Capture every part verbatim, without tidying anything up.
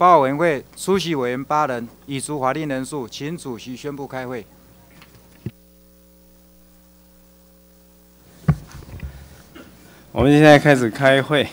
报告委员会出席委员八人，已足法定人数，请主席宣布开会。 我们现在开始开会。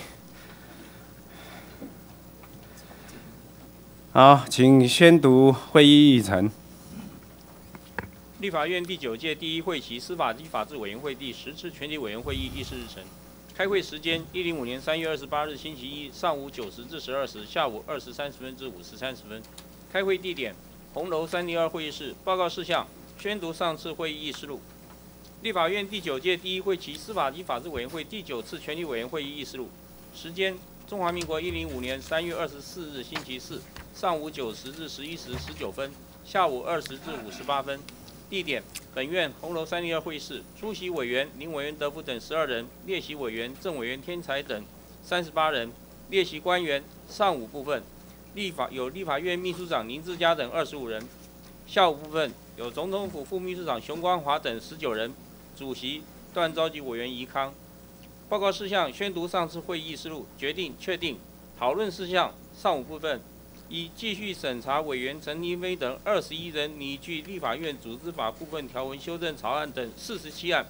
好，请宣读会议议程。 立法院第九届第一会期司法及法制委员会第十次全体委员会议议事日程。开会时间：一零五年三月二十八日星期一上午九时至十二时，下午二时三十分至五时三十分。开会地点：红楼三零二会议室。报告事项：宣读上次会议议事录。立法院第九届第一会期司法及法制委员会第九次全体委员会议议事录。时间：中华民国一零五年三月二十四日星期四上午九时至十一时十九分，下午二时至五十八分。地点：本院红楼三零二会议室。出席委员林委员德福等十二人，列席委员郑委员天才等三十八人，列席官员上午部分立法有立法院秘书长林志嘉等二十五人，下午部分有总统府副秘书长熊光华等十九人，主席段召集委员宜康。报告事项：宣读上次会议议事录，决定确定讨论事项。上午部分。一、继续审查委员陈廷飞等二十一人拟具立法院组织法部分条文修正草案等四十七案。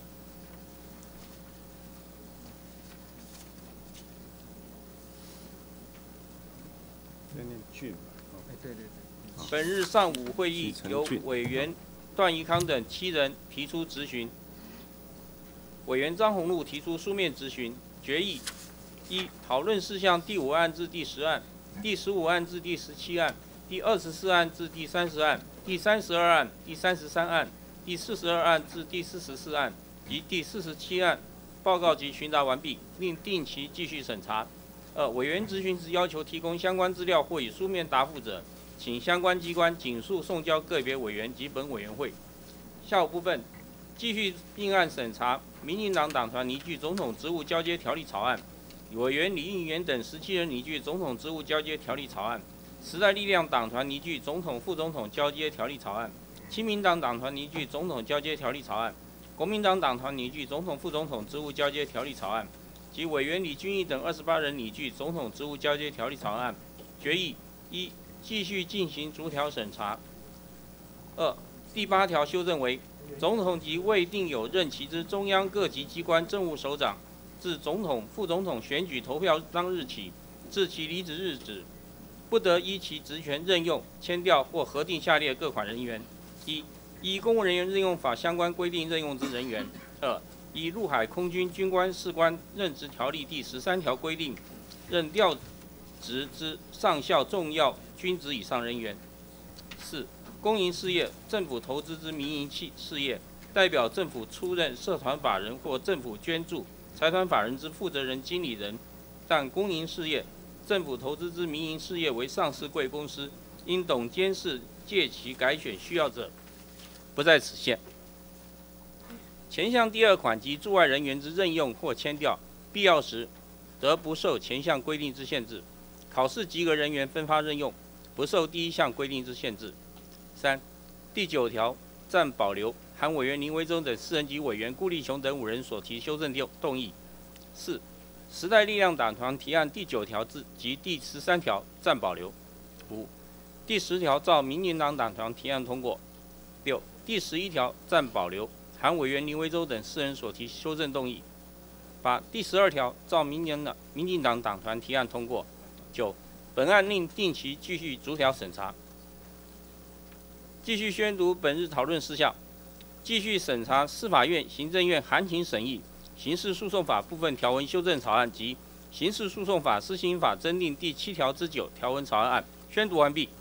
本日上午会议由委员段宜康等七人提出质询，委员张宏禄提出书面质询。决议：一、讨论事项第五案至第十案。第十五案至第十七案，第二十四案至第三十案，第三十二案、第三十三案、第四十二案至第四十四案及第四十七案，报告及询答完毕，另定期继续审查。二、委员质询时要求提供相关资料或以书面答复者，请相关机关紧速送交个别委员及本委员会。下午部分，继续并案审查民进党党团拟具总统职务交接条例草案。委员李应元等十七人拟具总统职务交接条例草案，时代力量党团拟具总统副总统交接条例草案，亲民党党团拟具总统交接条例草案，国民党党团拟具总统副总统职务交接条例草案，及委员李俊毅等二十八人拟具总统职务交接条例草案。决议：一、继续进行逐条审查。二、第八条修正为：总统及未定有任期之中央各级机关政务首长，自总统、副总统选举投票当日起，至其离职日止，不得依其职权任用、签调或核定下列各款人员：一、依公务人员任用法相关规定任用之人员；二、依陆海空军军官士官任职条例第十三条规定任调职之上校重要军职以上人员；四、公营事业、政府投资之民营企事业，代表政府出任社团法人或政府捐助财团法人之负责人、经理人，但公营事业、政府投资之民营事业为上市贵公司，因董监事借其改选需要者，不在此限。前项第二款及驻外人员之任用或签调，必要时，得不受前项规定之限制。考试及格人员分发任用，不受第一项规定之限制。三、第九条暂保留韩委员林维洲等四人及委员顾立雄等五人所提修正动议。四、时代力量党团提案第九条至及第十三条暂保留。五、第十条照民进党党团提案通过。六、第十一条暂保留韩委员林维洲等四人所提修正动议。八、第十二条照民进党民进党党团提案通过。九、本案另定期继续逐条审查。继续宣读本日讨论事项。继续审查司法院、行政院函请审议刑事诉讼法部分条文修正草案及刑事诉讼法施行法增订第七条之九条文草案案。宣读完毕。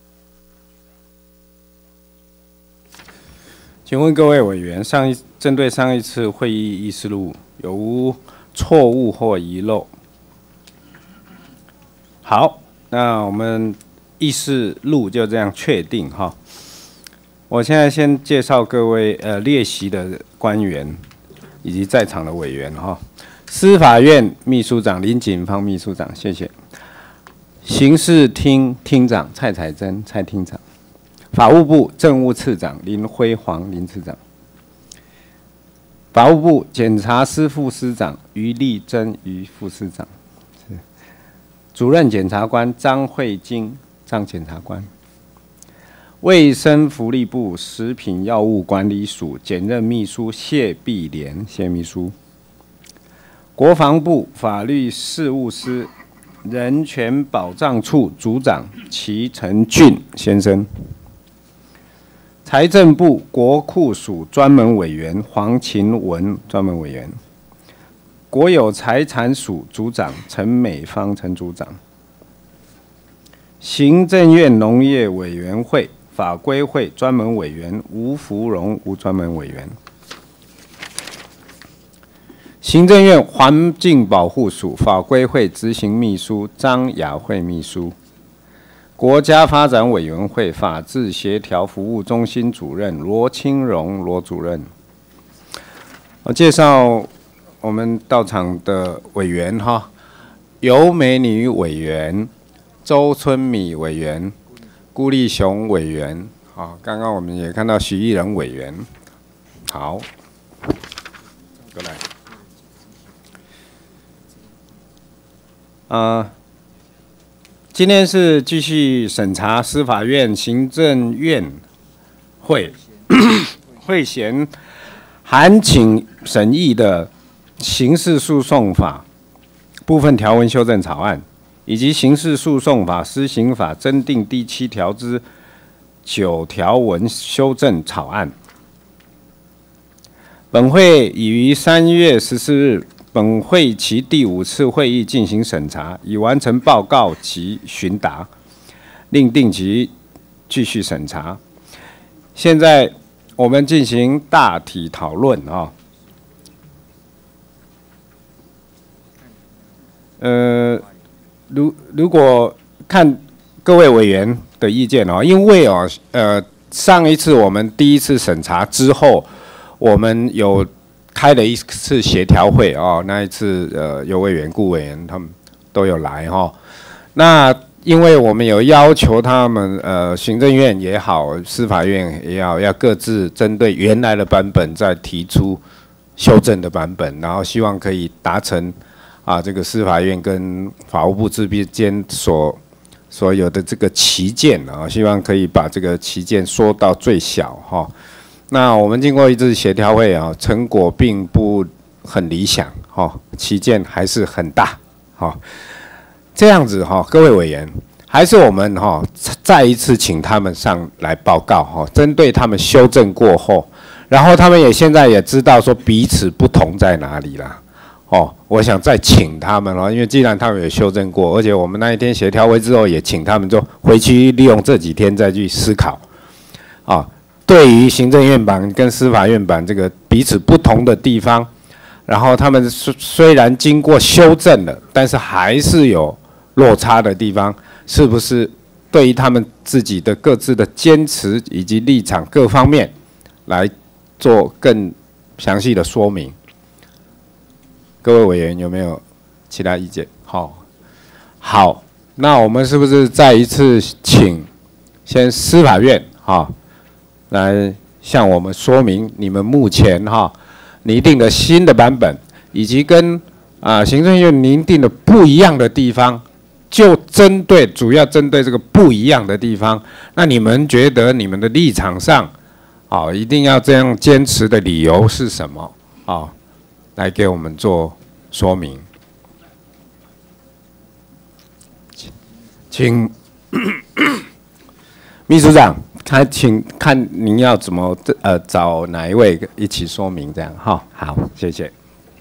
请问各位委员，上一针对上一次会议议事录有无错误或遗漏？好，那我们议事录就这样确定哈。我现在先介绍各位呃列席的官员以及在场的委员哈。司法院秘书长林锦芳秘书长，谢谢。刑事厅厅长蔡彩珍蔡厅长。法务部政务次长林辉煌林次长。法务部检察司副司长于丽珍于副司长。 主任检察官张慧晶张检察官，卫生福利部食品药物管理署检任秘书谢碧莲谢秘书，国防部法律事务司人权保障处组长齐成俊先生，财政部国库署专门委员黄勤文专门委员，国有财产署组长陈美芳陈组长，行政院农业委员会法规会专门委员吴福荣吴专门委员，行政院环境保护署法规会执行秘书张雅慧秘书，国家发展委员会法制协调服务中心主任罗清荣罗主任。我介绍我们到场的委员哈，尤美女委员、周春米委员、顾立雄委员，好，刚刚我们也看到徐艺人委员，好，过来。啊、呃，今天是继续审查司法院行政院会会衔函请审议的刑事诉讼法部分条文修正草案，以及刑事诉讼法施行法增订第七条之九条文修正草案。本会已于三月十四日本会期第五次会议进行审查，已完成报告及询答，另定期继续审查。现在我们进行大体讨论啊。呃，如如果看各位委员的意见哦，因为哦，呃，上一次我们第一次审查之后，我们有开了一次协调会哦，那一次呃有委员、顾委员他们都有来哈、哦。那因为我们有要求他们呃行政院也好，司法院也好，要各自针对原来的版本再提出修正的版本，然后希望可以达成啊这个司法院跟法务部之间所所有的这个期限啊，希望可以把这个期限缩到最小哈、哦。那我们经过一次协调会啊，成果并不很理想，哈、哦，期限还是很大，哈、哦，这样子哈、哦，各位委员，还是我们哈、哦、再一次请他们上来报告哈、哦，针对他们修正过后，然后他们也现在也知道说彼此不同在哪里啦，哦，我想再请他们了，因为既然他们有修正过，而且我们那一天协调会之后也请他们就回去利用这几天再去思考，啊、哦。对于行政院版跟司法院版这个彼此不同的地方，然后他们虽然经过修正了，但是还是有落差的地方，是不是对于他们自己的各自的坚持以及立场各方面来做更详细的说明？各位委员有没有其他意见？好，好，那我们是不是再一次请先司法院哈？来向我们说明你们目前哈拟定的新的版本，以及跟啊行政院拟定的不一样的地方，就针对主要针对这个不一样的地方，那你们觉得你们的立场上，啊一定要这样坚持的理由是什么？啊，来给我们做说明，请秘书长。他请看您要怎么呃找哪一位一起说明这样哈，好，谢谢。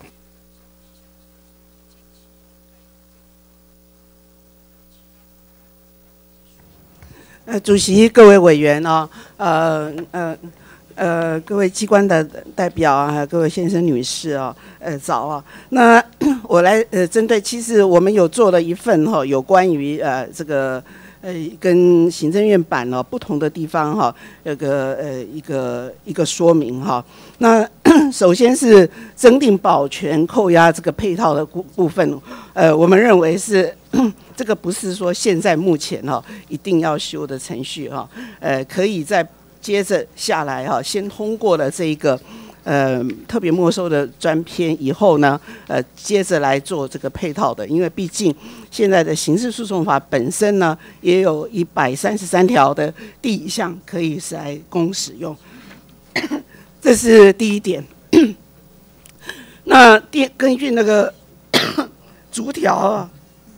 呃，主席、各位委员哦，呃呃呃，各位机关的代表啊，还有各位先生、女士哦，呃，早啊。那我来呃，针对其实我们有做了一份哈、哦，有关于呃这个。呃，跟行政院版哦不同的地方哈、哦，有个呃一个一个说明哈、哦。那首先是增订保全扣押这个配套的部分，呃，我们认为是这个不是说现在目前哈、哦、一定要修的程序哈、哦，呃，可以再接着下来哈、哦，先通过了这一个。 呃特别没收的专篇以后呢，呃接着来做这个配套的，因为毕竟现在的刑事诉讼法本身呢也有一百三十三条的第一项可以是来供使用，这是第一点。那第根据那个逐条啊。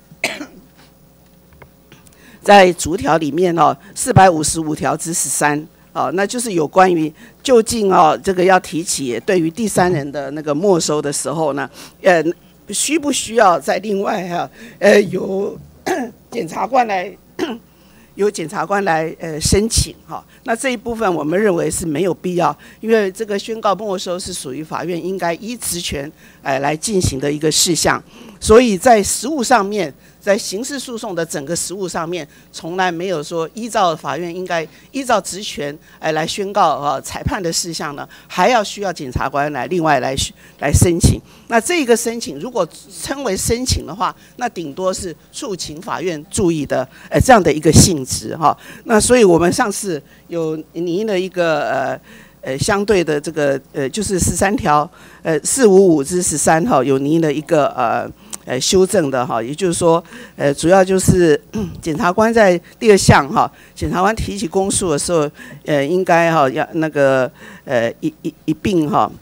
在逐条里面哦，四百五十五条之十三哦，那就是有关于究竟哦，这个要提起对于第三人的那个没收的时候呢，呃，需不需要在另外哈、啊，呃，由检察官来由检察官来呃申请哈、哦。那这一部分我们认为是没有必要，因为这个宣告没收是属于法院应该依职权呃来进行的一个事项，所以在实务上面。在刑事诉讼的整个实务上面，从来没有说依照法院应该依照职权哎来宣告啊裁判的事项呢，还要需要检察官来另外来来申请。那这个申请如果称为申请的话，那顶多是促请法院注意的呃这样的一个性质哈。那所以我们上次有拟了一个呃。呃，相对的这个呃，就是十三条，呃，四五五之十三号有拟了一个呃呃修正的哈，也就是说，呃，主要就是检察官在第二项哈，检察官提起公诉的时候，呃，应该哈要那个呃一一一并哈，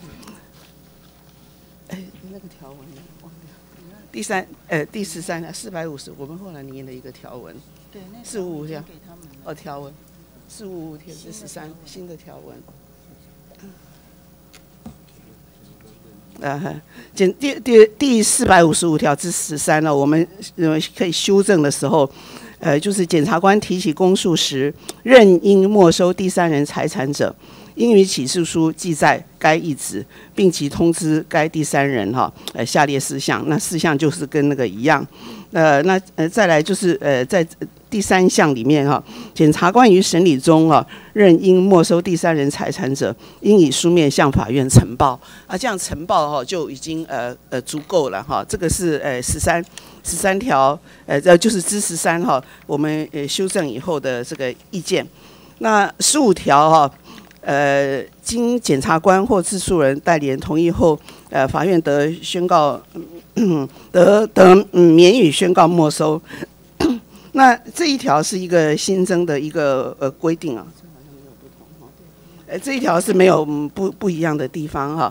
哎，那个条文忘掉，第三呃第十三条四百五十，我们后来拟了一个条文，对，四五五条，哦条文，四五五条是十三新的条文。呃，检第第第四百五十五条之十三呢，我们认为可以修正的时候，呃，就是检察官提起公诉时，任应没收第三人财产者，应于起诉书记载该意旨，并其通知该第三人哈，呃，下列事项。那事项就是跟那个一样，呃，那呃再来就是呃在。第三项里面哈，检察官于审理中啊，任应没收第三人财产者，应以书面向法院呈报啊，这样呈报哈就已经呃呃足够了哈。这个是呃十三十三条呃呃就是之十三哈，我们呃修正以后的这个意见。那十五条哈，呃经检察官或自诉人代理人同意后，呃法院得宣告嗯得得嗯免予宣告没收。那这一条是一个新增的一个呃规定啊，这好像没有不同哈，呃这一条是没有不不一样的地方哈，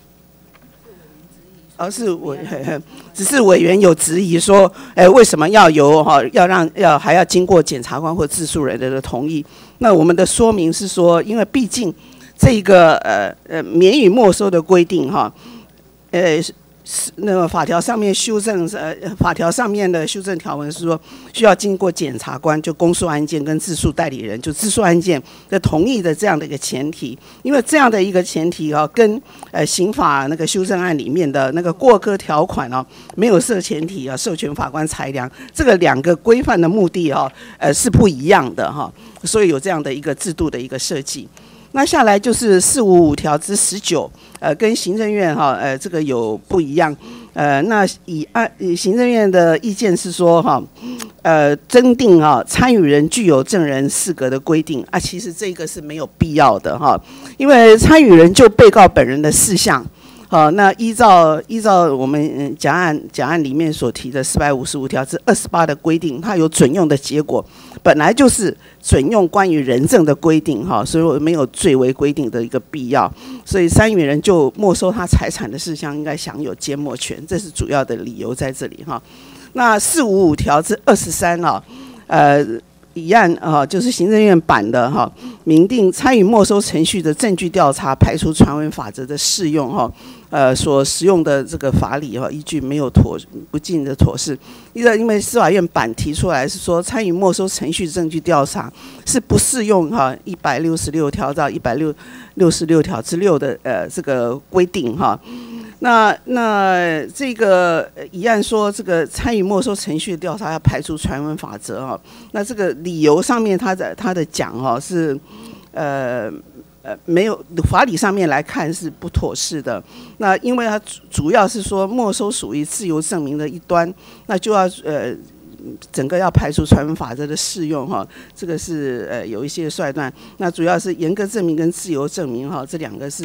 而是委只是委员有质疑说，哎为什么要由哈要让要还要经过检察官或自诉人的同意？那我们的说明是说，因为毕竟这个呃呃免予没收的规定哈，呃。那个法条上面修正，呃，法条上面的修正条文是说，需要经过检察官就公诉案件跟自诉代理人就自诉案件的同意的这样的一个前提，因为这样的一个前提啊，跟呃刑法那个修正案里面的那个过科条款啊，没有设前提啊，授权法官裁量，这个两个规范的目的啊，呃是不一样的哈，所以有这样的一个制度的一个设计。那下来就是四五五条之十九，呃，跟行政院哈，呃，这个有不一样，呃，那以按行政院的意见是说哈，呃，增订啊参与人具有证人适格的规定啊，其实这个是没有必要的哈，因为参与人就被告本人的事项。好，那依照依照我们甲案甲案里面所提的四百五十五条之二十八的规定，它有准用的结果，本来就是准用关于人证的规定哈，所以我没有最为规定的一个必要，所以参与人就没收他财产的事项应该享有缄默权，这是主要的理由在这里哈。那四五五条之二十三啊，呃。一案啊，就是行政院版的哈，明定参与没收程序的证据调查排除传闻法则的适用哈，呃，所使用的这个法理哈，依据没有妥不尽的妥适。因为因为司法院版提出来是说，参与没收程序证据调查是不适用哈一百六十六条到一百六六十六条之六的呃这个规定哈。那那这个一案说，这个参与没收程序的调查要排除传闻法则哈。那这个理由上面，他的他的讲哈是，呃呃没有法理上面来看是不妥适的。那因为它主要是说没收属于自由证明的一端，那就要呃。整个要排除传闻法则的适用哈，这个是呃有一些衰断。那主要是严格证明跟自由证明哈，这两个是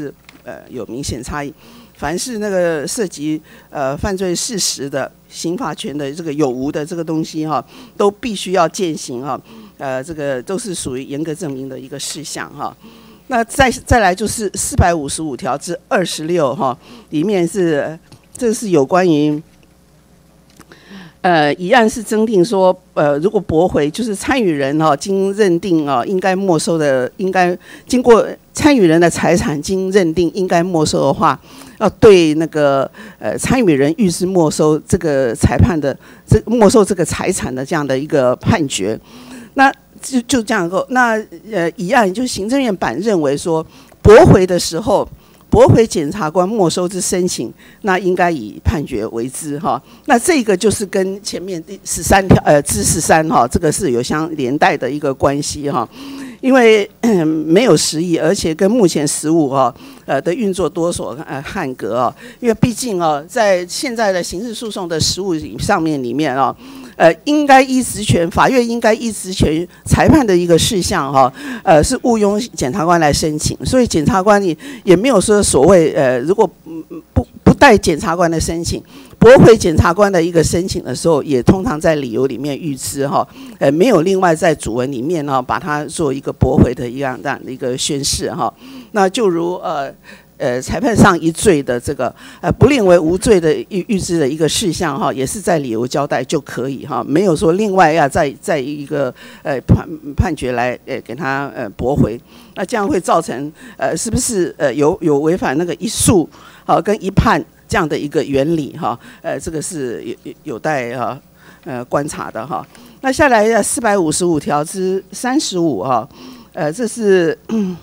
呃有明显差异。凡是那个涉及呃犯罪事实的刑法权的这个有无的这个东西哈，都必须要践行哈，呃，这个都是属于严格证明的一个事项哈。那再再来就是四百五十五条之二十六哈，里面是这是有关于。呃，一案是增订说，呃，如果驳回，就是参与人哈、哦，经认定啊、哦，应该没收的，应该经过参与人的财产经认定应该没收的话，要对那个呃参与人预支没收这个裁判的这没收这个财产的这样的一个判决，那就就这样够。那呃，一案就是行政院版认为说，驳回的时候。驳回检察官没收之申请，那应该以判决为之哈。那这个就是跟前面第十三条呃之十三哈，这个是有相连带的一个关系哈。因为、嗯、没有实益，而且跟目前实务哈呃的运作多所呃汉格啊。因为毕竟啊，在现在的刑事诉讼的实务上面里面啊。呃，应该依职权，法院应该依职权裁判的一个事项哈，呃，是误用检察官来申请，所以检察官也也没有说所谓呃，如果不不带检察官的申请，驳回检察官的一个申请的时候，也通常在理由里面预知哈，呃，没有另外在主文里面哈，把它做一个驳回的一样这样的一个宣示哈，那就如呃。呃，裁判上一罪的这个呃不列为无罪的预预知的一个事项哈，也是在理由交代就可以哈，没有说另外要再再一个呃判判决来呃给他呃驳回，那这样会造成呃是不是呃有有违反那个一诉好、呃、跟一判这样的一个原理哈？呃，这个是有有有待哈呃观察的哈。那下来四百五十五条之三十五哈，呃，这是。嗯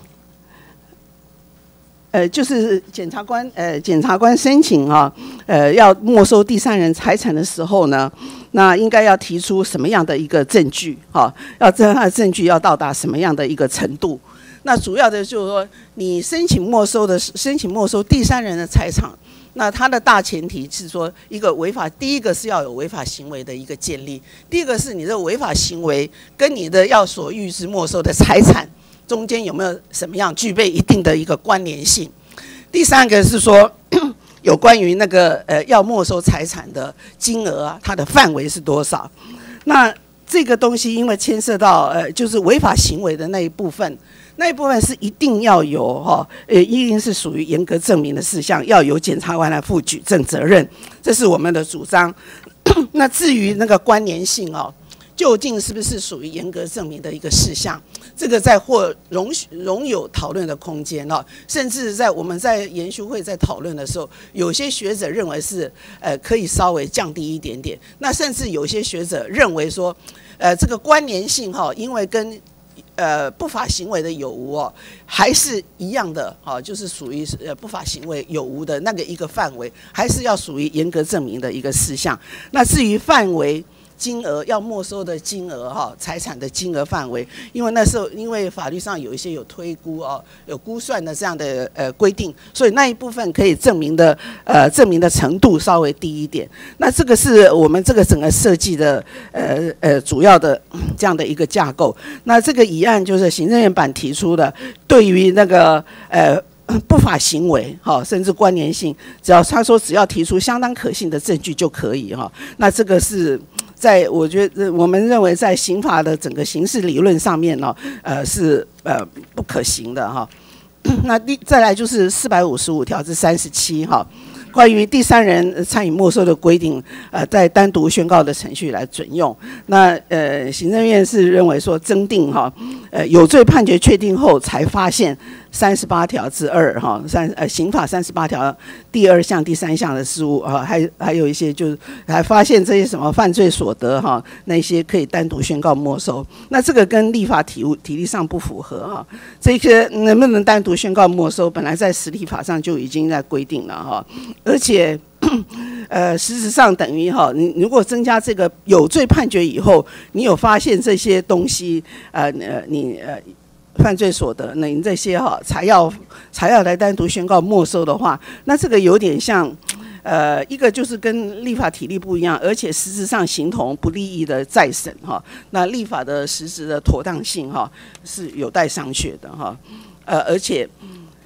呃，就是检察官，呃，检察官申请啊，呃，要没收第三人财产的时候呢，那应该要提出什么样的一个证据？哈、啊，要这他的证据要到达什么样的一个程度？那主要的就是说，你申请没收的申请没收第三人的财产，那它的大前提是说，一个违法，第一个是要有违法行为的一个建立，第二个是你的违法行为跟你的要所预支没收的财产。中间有没有什么样具备一定的一个关联性？第三个是说，有关于那个呃要没收财产的金额啊，它的范围是多少？那这个东西因为牵涉到呃就是违法行为的那一部分，那一部分是一定要有哈，呃一定是属于严格证明的事项，要由检察官来负举证责任，这是我们的主张。那至于那个关联性哦。究竟是不是属于严格证明的一个事项？这个在或容容有讨论的空间哦，甚至在我们在研修会在讨论的时候，有些学者认为是呃可以稍微降低一点点，那甚至有些学者认为说，呃这个关联性哈、哦，因为跟呃不法行为的有无哦，还是一样的哈、哦，就是属于呃不法行为有无的那个一个范围，还是要属于严格证明的一个事项。那至于范围。金额要没收的金额哈，财产的金额范围，因为那时候因为法律上有一些有推估哦，有估算的这样的呃规定，所以那一部分可以证明的呃证明的程度稍微低一点。那这个是我们这个整个设计的呃呃主要的这样的一个架构。那这个议案就是行政院版提出的，对于那个呃。不法行为，哈，甚至关联性，只要他说只要提出相当可信的证据就可以，哈，那这个是在我觉得我们认为在刑法的整个刑事理论上面呢，呃，是呃不可行的，哈。那第再来就是四百五十五条至三十七，哈。关于第三人参与没收的规定，呃，在单独宣告的程序来准用。那呃，行政院是认为说增订哈，呃，有罪判决确定后才发现三十八条之二哈，三呃刑法三十八条第二项、第三项的事物啊，还还有一些就是还发现这些什么犯罪所得哈，那些可以单独宣告没收。那这个跟立法体体例上不符合哈，这些能不能单独宣告没收，本来在实体法上就已经在规定了哈。而且，呃，事实上等于哈，你如果增加这个有罪判决以后，你有发现这些东西，呃呃，你呃犯罪所得，那你这些哈才要才要来单独宣告没收的话，那这个有点像，呃，一个就是跟立法体例不一样，而且实质上形同不利益的再审哈，那立法的实质的妥当性哈是有待商榷的哈，呃，而且。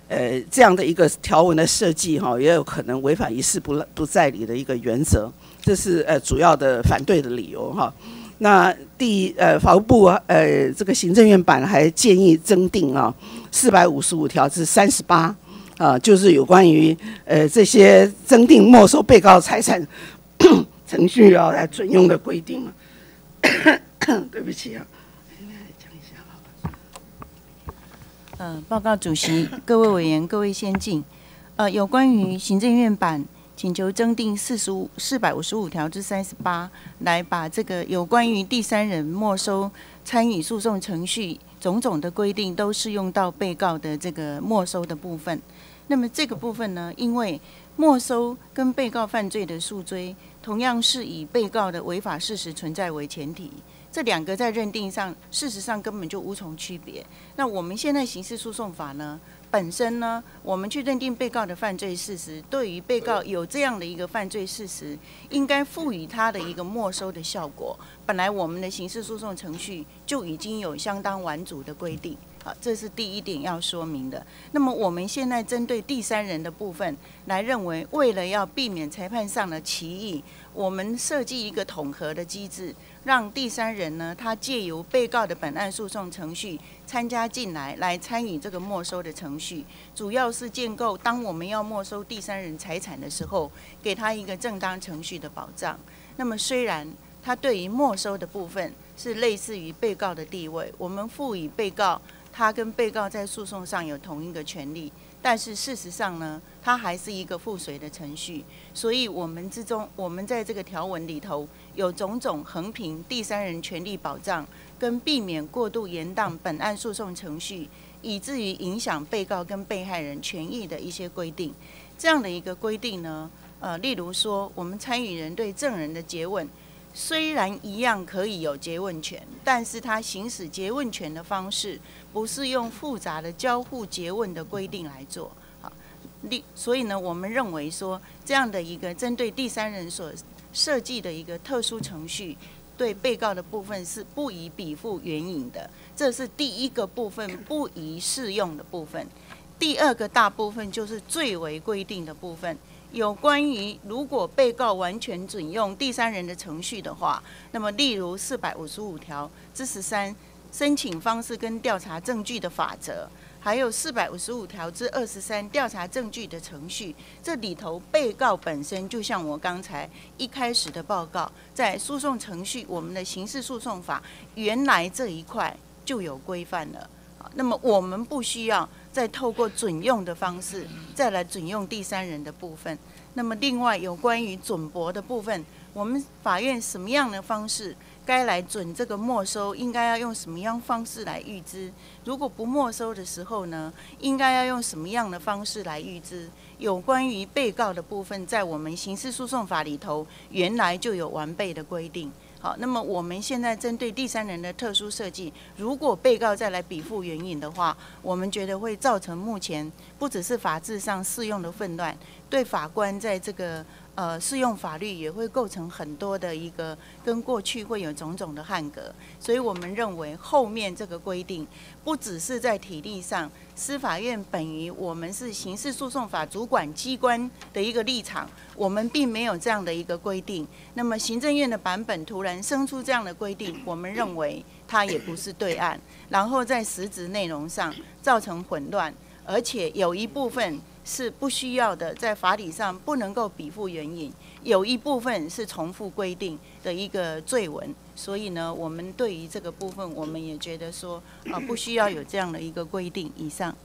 呃这样的一个条文的设计哈，也有可能违反一事不不再理的一个原则，这是呃主要的反对的理由哈。那第呃法务部呃这个行政院版还建议增订啊四百五十五条至三十八啊，就是有关于呃这些增订没收被告财产程序要来准用的规定。对不起啊，讲一下好了。 呃，报告主席、各位委员、各位先进，呃，有关于行政院版请求增订四十五四百五十五条至三十八，来把这个有关于第三人没收参与诉讼程序种种的规定，都适用到被告的这个没收的部分。那么这个部分呢，因为没收跟被告犯罪的诉追，同样是以被告的违法事实存在为前提。这两个在认定上，事实上根本就无从区别。那我们现在刑事诉讼法呢，本身呢，我们去认定被告的犯罪事实，对于被告有这样的一个犯罪事实，应该赋予他的一个没收的效果。本来我们的刑事诉讼程序就已经有相当完整的规定。好，这是第一点要说明的。那么我们现在针对第三人的部分来认为，为了要避免裁判上的歧义，我们设计一个统合的机制，让第三人呢，他借由被告的本案诉讼程序参加进来，来参与这个没收的程序，主要是建构当我们要没收第三人财产的时候，给他一个正当程序的保障。那么虽然他对于没收的部分是类似于被告的地位，我们赋予被告他跟被告在诉讼上有同一个权利，但是事实上呢，它还是一个附随的程序。所以我们之中，我们在这个条文里头有种种横平第三人权利保障，跟避免过度延宕本案诉讼程序，以至于影响被告跟被害人权益的一些规定。这样的一个规定呢，呃，例如说，我们参与人对证人的诘问，虽然一样可以有诘问权，但是他行使诘问权的方式不是用复杂的交互诘问的规定来做。好，所以呢，我们认为说这样的一个针对第三人所设计的一个特殊程序，对被告的部分是不宜比附援引的，这是第一个部分不宜适用的部分。第二个大部分就是最为规定的部分。有关于如果被告完全准用第三人的程序的话，那么例如四百五十五条之十三申请方式跟调查证据的法则，还有四百五十五条之二十三调查证据的程序，这里头被告本身就像我刚才一开始的报告，在诉讼程序我们的刑事诉讼法原来这一块就有规范了。那么我们不需要再透过准用的方式再来准用第三人的部分。那么另外有关于准驳的部分，我们法院什么样的方式该来准这个没收，应该要用什么样方式来预知？如果不没收的时候呢，应该要用什么样的方式来预知？有关于被告的部分，在我们刑事诉讼法里头原来就有完备的规定。好，那么我们现在针对第三人的特殊设计，如果被告再来比附援引的话，我们觉得会造成目前不只是法制上适用的混乱，对法官在这个呃适用法律也会构成很多的一个跟过去会有种种的汉格。所以我们认为后面这个规定不只是在体例上，司法院本于我们是刑事诉讼法主管机关的一个立场，我们并没有这样的一个规定。那么行政院的版本突然生出这样的规定，我们认为它也不是对案，然后在实质内容上造成混乱，而且有一部分是不需要的，在法理上不能够比附援引，有一部分是重复规定的一个罪文。所以呢，我们对于这个部分，我们也觉得说，啊，不需要有这样的一个规定。以上。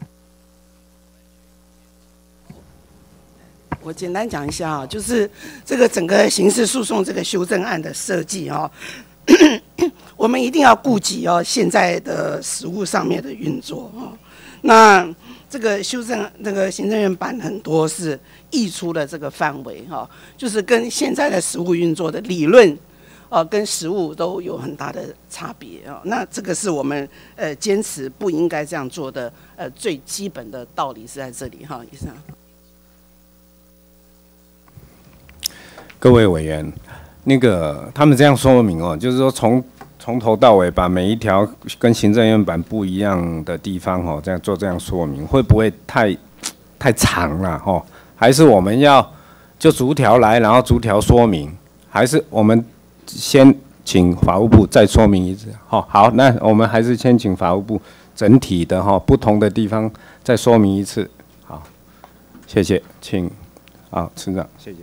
我简单讲一下啊，就是这个整个刑事诉讼这个修正案的设计啊，我们一定要顾及哦现在的实务上面的运作啊。那这个修正那个行政院版很多是溢出了这个范围哈，就是跟现在的实务运作的理论。呃，跟实务都有很大的差别啊、哦。那这个是我们呃坚持不应该这样做的呃最基本的道理是在这里哈。以上， 各位委员，那个他们这样说明哦，就是说从从头到尾把每一条跟行政院版不一样的地方哦，这样做这样说明，会不会太太长了哦？还是我们要就逐条来，然后逐条说明？还是我们先请法务部再说明一次？好，好，那我们还是先请法务部整体的哈不同的地方再说明一次。好，谢谢，请啊，村长，谢谢。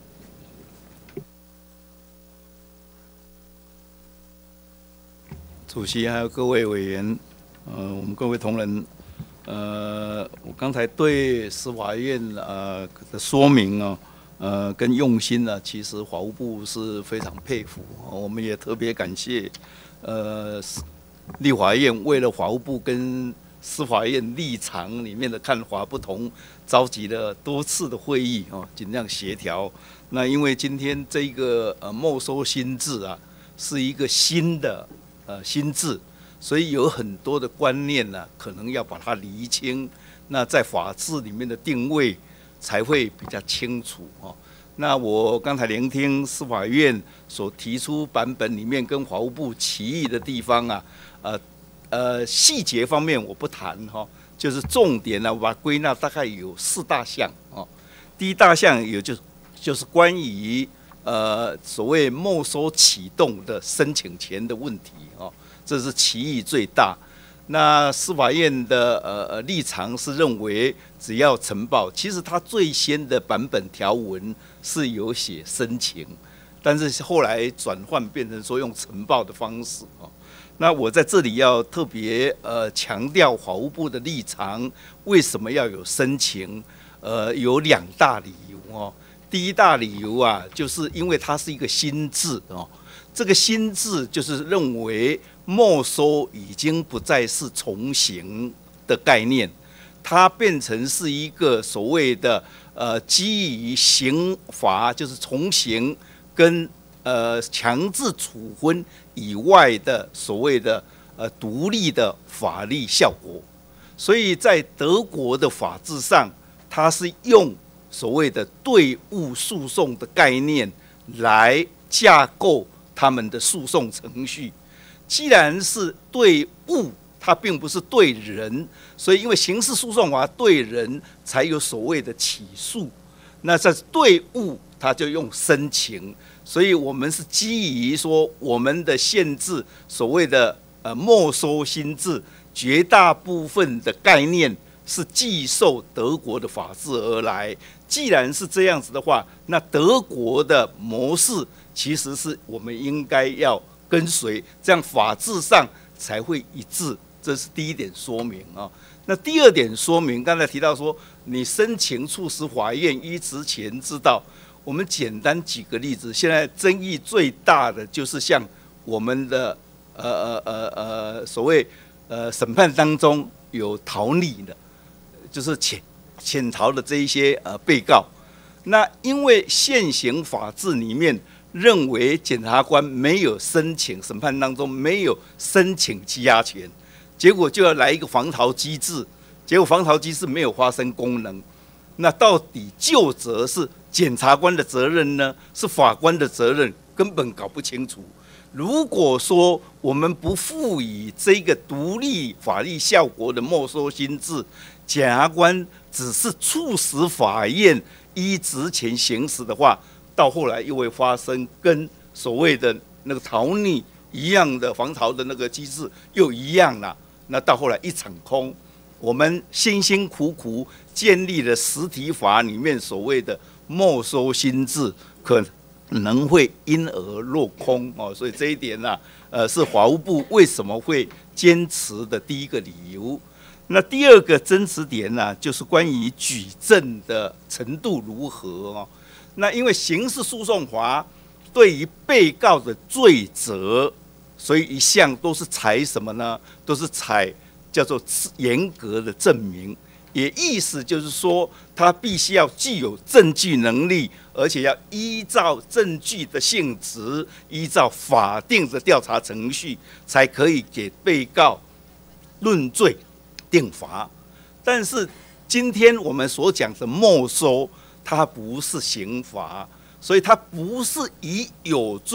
主席还有各位委员，呃，我们各位同仁，呃，我刚才对司法院呃的说明哦，呃，跟用心呢，其实法务部是非常佩服，我们也特别感谢，呃，立法院为了法务部跟司法院立场里面的看法不同，召集了多次的会议哦，尽量协调。那因为今天这个呃没收新制啊，是一个新的。呃，新制，所以有很多的观念呢、啊，可能要把它厘清。那在法治里面的定位才会比较清楚哦。那我刚才聆听司法院所提出版本里面跟法务部歧义的地方啊，呃呃，细节方面我不谈哈、哦，就是重点呢，我把它归纳大概有四大项哦。第一大项也就就是关于。呃，所谓没收启动的申请权的问题哦，这是歧义最大。那司法院的呃呃立场是认为，只要呈报，其实它最先的版本条文是有写申请，但是后来转换变成说用呈报的方式哦。那我在这里要特别呃强调法务部的立场，为什么要有申请？呃，有两大理由哦。第一大理由啊，就是因为它是一个新制哦，这个新制就是认为没收已经不再是从刑的概念，它变成是一个所谓的呃基于刑罚，就是从刑跟呃强制处分以外的所谓的呃独立的法律效果，所以在德国的法制上，它是用。所谓的队伍诉讼的概念来架构他们的诉讼程序。既然是队伍，它并不是对人，所以因为刑事诉讼法对人才有所谓的起诉，那在队伍它就用申请，所以我们是基于说我们的限制，所谓的呃没收新制，绝大部分的概念是继受德国的法制而来。既然是这样子的话，那德国的模式其实是我们应该要跟随，这样法制上才会一致。这是第一点说明啊。那第二点说明，刚才提到说，你申请促使法院依职权知道，我们简单举个例子，现在争议最大的就是像我们的呃呃呃呃所谓呃审判当中有逃匿的，就是潜。潜逃的这一些呃被告，那因为现行法制里面认为检察官没有申请审判当中没有申请羁押权，结果就要来一个防逃机制，结果防逃机制没有发生功能，那到底究责是检察官的责任呢，是法官的责任，根本搞不清楚。如果说我们不赋予这个独立法律效果的没收新制，检察官只是促使法院依职权行使的话，到后来又会发生跟所谓的那个逃匿一样的防逃的那个机制又一样了，那到后来一场空。我们辛辛苦苦建立了实体法里面所谓的没收新制，可能会因而落空哦，所以这一点呢、啊，呃，是法务部为什么会坚持的第一个理由。那第二个争执点呢、啊，就是关于举证的程度如何哦。那因为刑事诉讼法对于被告的罪责，所以一向都是采什么呢？都是采叫做严格的证明。也意思就是说，他必须要具有证据能力，而且要依照证据的性质，依照法定的调查程序，才可以给被告论罪定罚。但是今天我们所讲的没收，它不是刑罚，所以它不是以有罪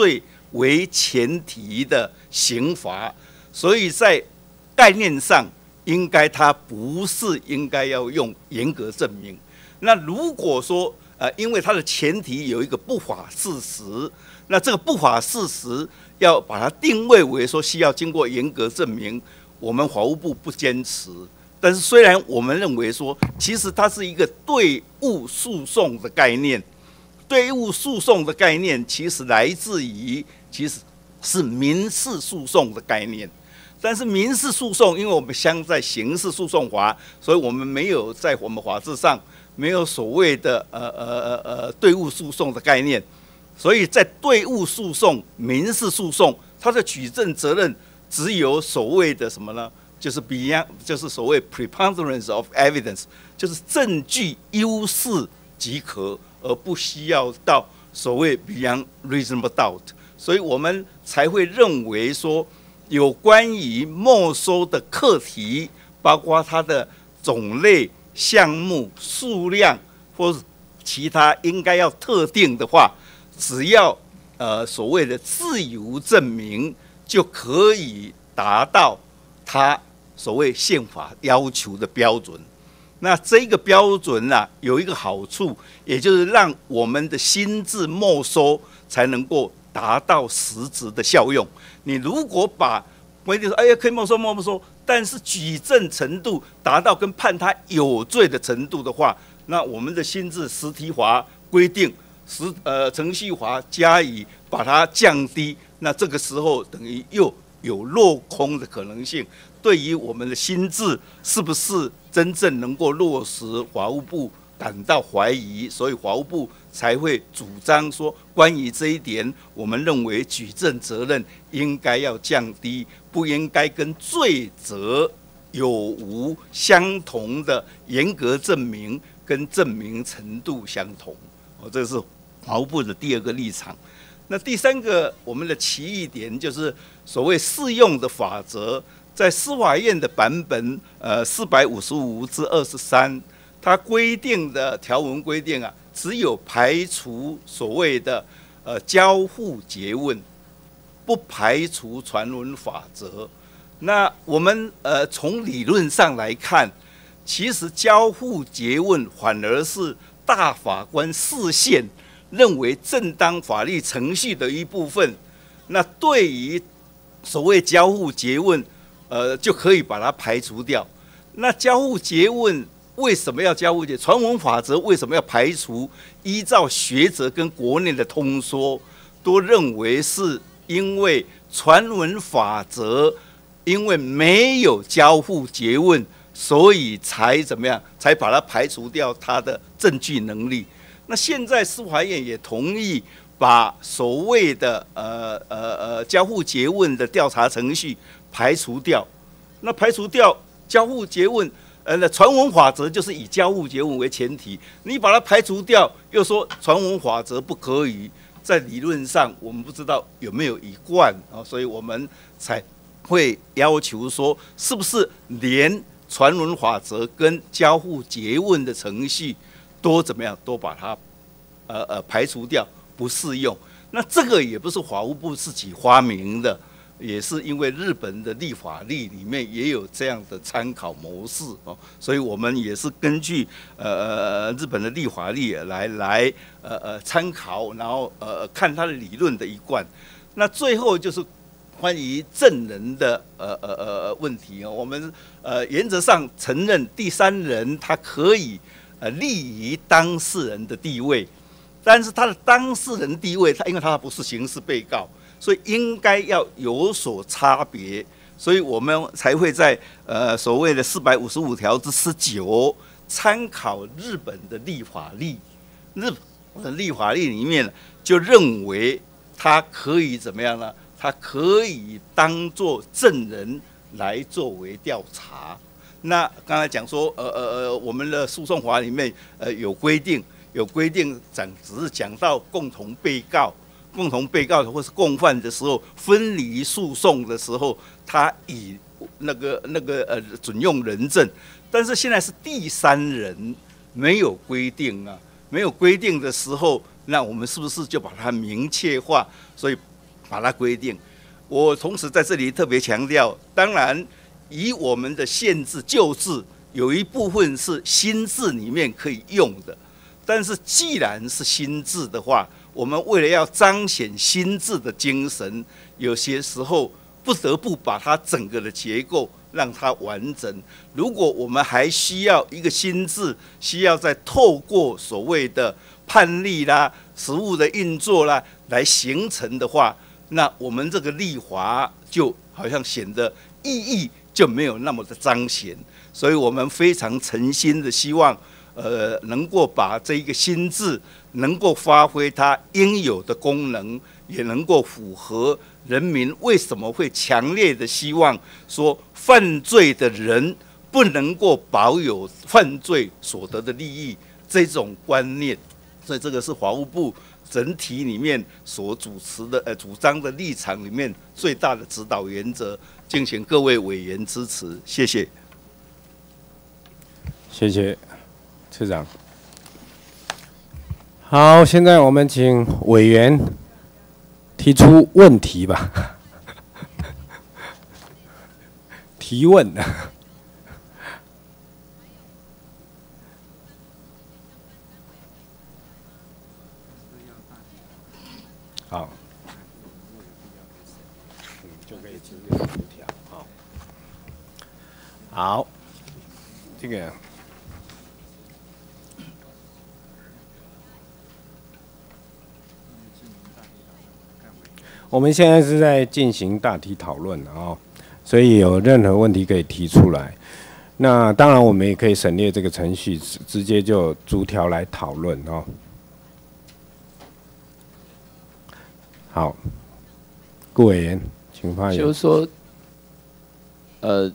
为前提的刑罚，所以在概念上，应该它不是应该要用严格证明。那如果说呃，因为它的前提有一个不法事实，那这个不法事实要把它定位为说需要经过严格证明，我们法务部不坚持。但是虽然我们认为说，其实它是一个对物诉讼的概念，对物诉讼的概念其实来自于其实是民事诉讼的概念。但是民事诉讼，因为我们相在刑事诉讼法，所以我们没有在我们法制上没有所谓的呃呃呃对物诉讼的概念，所以在对物诉讼、民事诉讼，它的举证责任只有所谓的什么呢？就是 beyond， 就是所谓 preponderance of evidence， 就是证据优势即可，而不需要到所谓 beyond reasonable doubt。所以我们才会认为说，有关于没收的课题，包括它的种类、项目、数量，或是其他应该要特定的话，只要呃所谓的自由证明，就可以达到它所谓宪法要求的标准。那这个标准啊，有一个好处，也就是让我们的心智没收才能够达到实质的效用。你如果把规定说，哎呀可以没收没收，但是举证程度达到跟判他有罪的程度的话，那我们的心智实体法规定实呃程序法加以把它降低，那这个时候等于又有落空的可能性。对于我们的心智是不是真正能够落实，法务部感到怀疑，所以法务部才会主张说，关于这一点，我们认为举证责任应该要降低，不应该跟罪责有无相同的严格证明跟证明程度相同。哦，这是法务部的第二个立场。那第三个，我们的歧义点就是所谓适用的法则，在司法院的版本，呃，四百五十五之二十三，它规定的条文规定啊，只有排除所谓的呃交互诘问，不排除传闻法则。那我们呃从理论上来看，其实交互诘问反而是大法官释宪认为正当法律程序的一部分。那对于所谓交互诘问，呃，就可以把它排除掉。那交互诘问为什么要交互诘？传闻法则为什么要排除？依照学者跟国内的通说，都认为是因为传闻法则，因为没有交互诘问，所以才怎么样？才把它排除掉它的证据能力。那现在司法院也同意把所谓的呃呃呃交互诘问的调查程序排除掉。那排除掉交互诘问，呃，传闻法则就是以交互诘问为前提，你把它排除掉，又说传闻法则不可以，在理论上我们不知道有没有一贯啊，所以我们才会要求说，是不是连传闻法则跟交互诘问的程序都怎么样，都把它呃呃排除掉，不适用。那这个也不是法务部自己发明的，也是因为日本的立法例里面也有这样的参考模式哦，所以我们也是根据呃日本的立法例来来呃呃参考，然后呃看它的理论的一贯。那最后就是关于证人的呃呃呃问题哦，我们呃原则上承认第三人他可以呃立于当事人的地位，但是他的当事人地位，他因为他不是刑事被告，所以应该要有所差别，所以我们才会在呃所谓的四百五十五条之十九参考日本的立法例，日本的立法例里面就认为他可以怎么样呢？他可以当作证人来作为调查。那刚才讲说，呃呃呃，我们的诉讼法里面呃有规定，有规定讲只是讲到共同被告。共同被告或是共犯的时候，分离诉讼的时候，他以那个那个呃准用人证，但是现在是第三人，没有规定啊，没有规定的时候，那我们是不是就把它明确化？所以把它规定。我同时在这里特别强调，当然以我们的县制旧制有一部分是新制里面可以用的，但是既然是新制的话，我们为了要彰显新制的精神，有些时候不得不把它整个的结构让它完整。如果我们还需要一个新制，需要再透过所谓的判例啦、实务的运作啦来形成的话，那我们这个立法就好像显得意义就没有那么的彰显。所以我们非常诚心的希望，呃，能够把这一个新制能够发挥它应有的功能，也能够符合人民为什么会强烈的希望说犯罪的人不能够保有犯罪所得的利益这种观念。所以这个是法务部整体里面所主持的呃主张的立场里面最大的指导原则，敬请各位委员支持，谢谢。 谢谢次长。好，现在我们请委员提出问题吧。提问。好，就可以直接逐条。好，好，这个。我们现在是在进行大体讨论的哦，所以有任何问题可以提出来。那当然，我们也可以省略这个程序，直接就逐条来讨论哦。好，顾委员，请发言。 就是说，呃，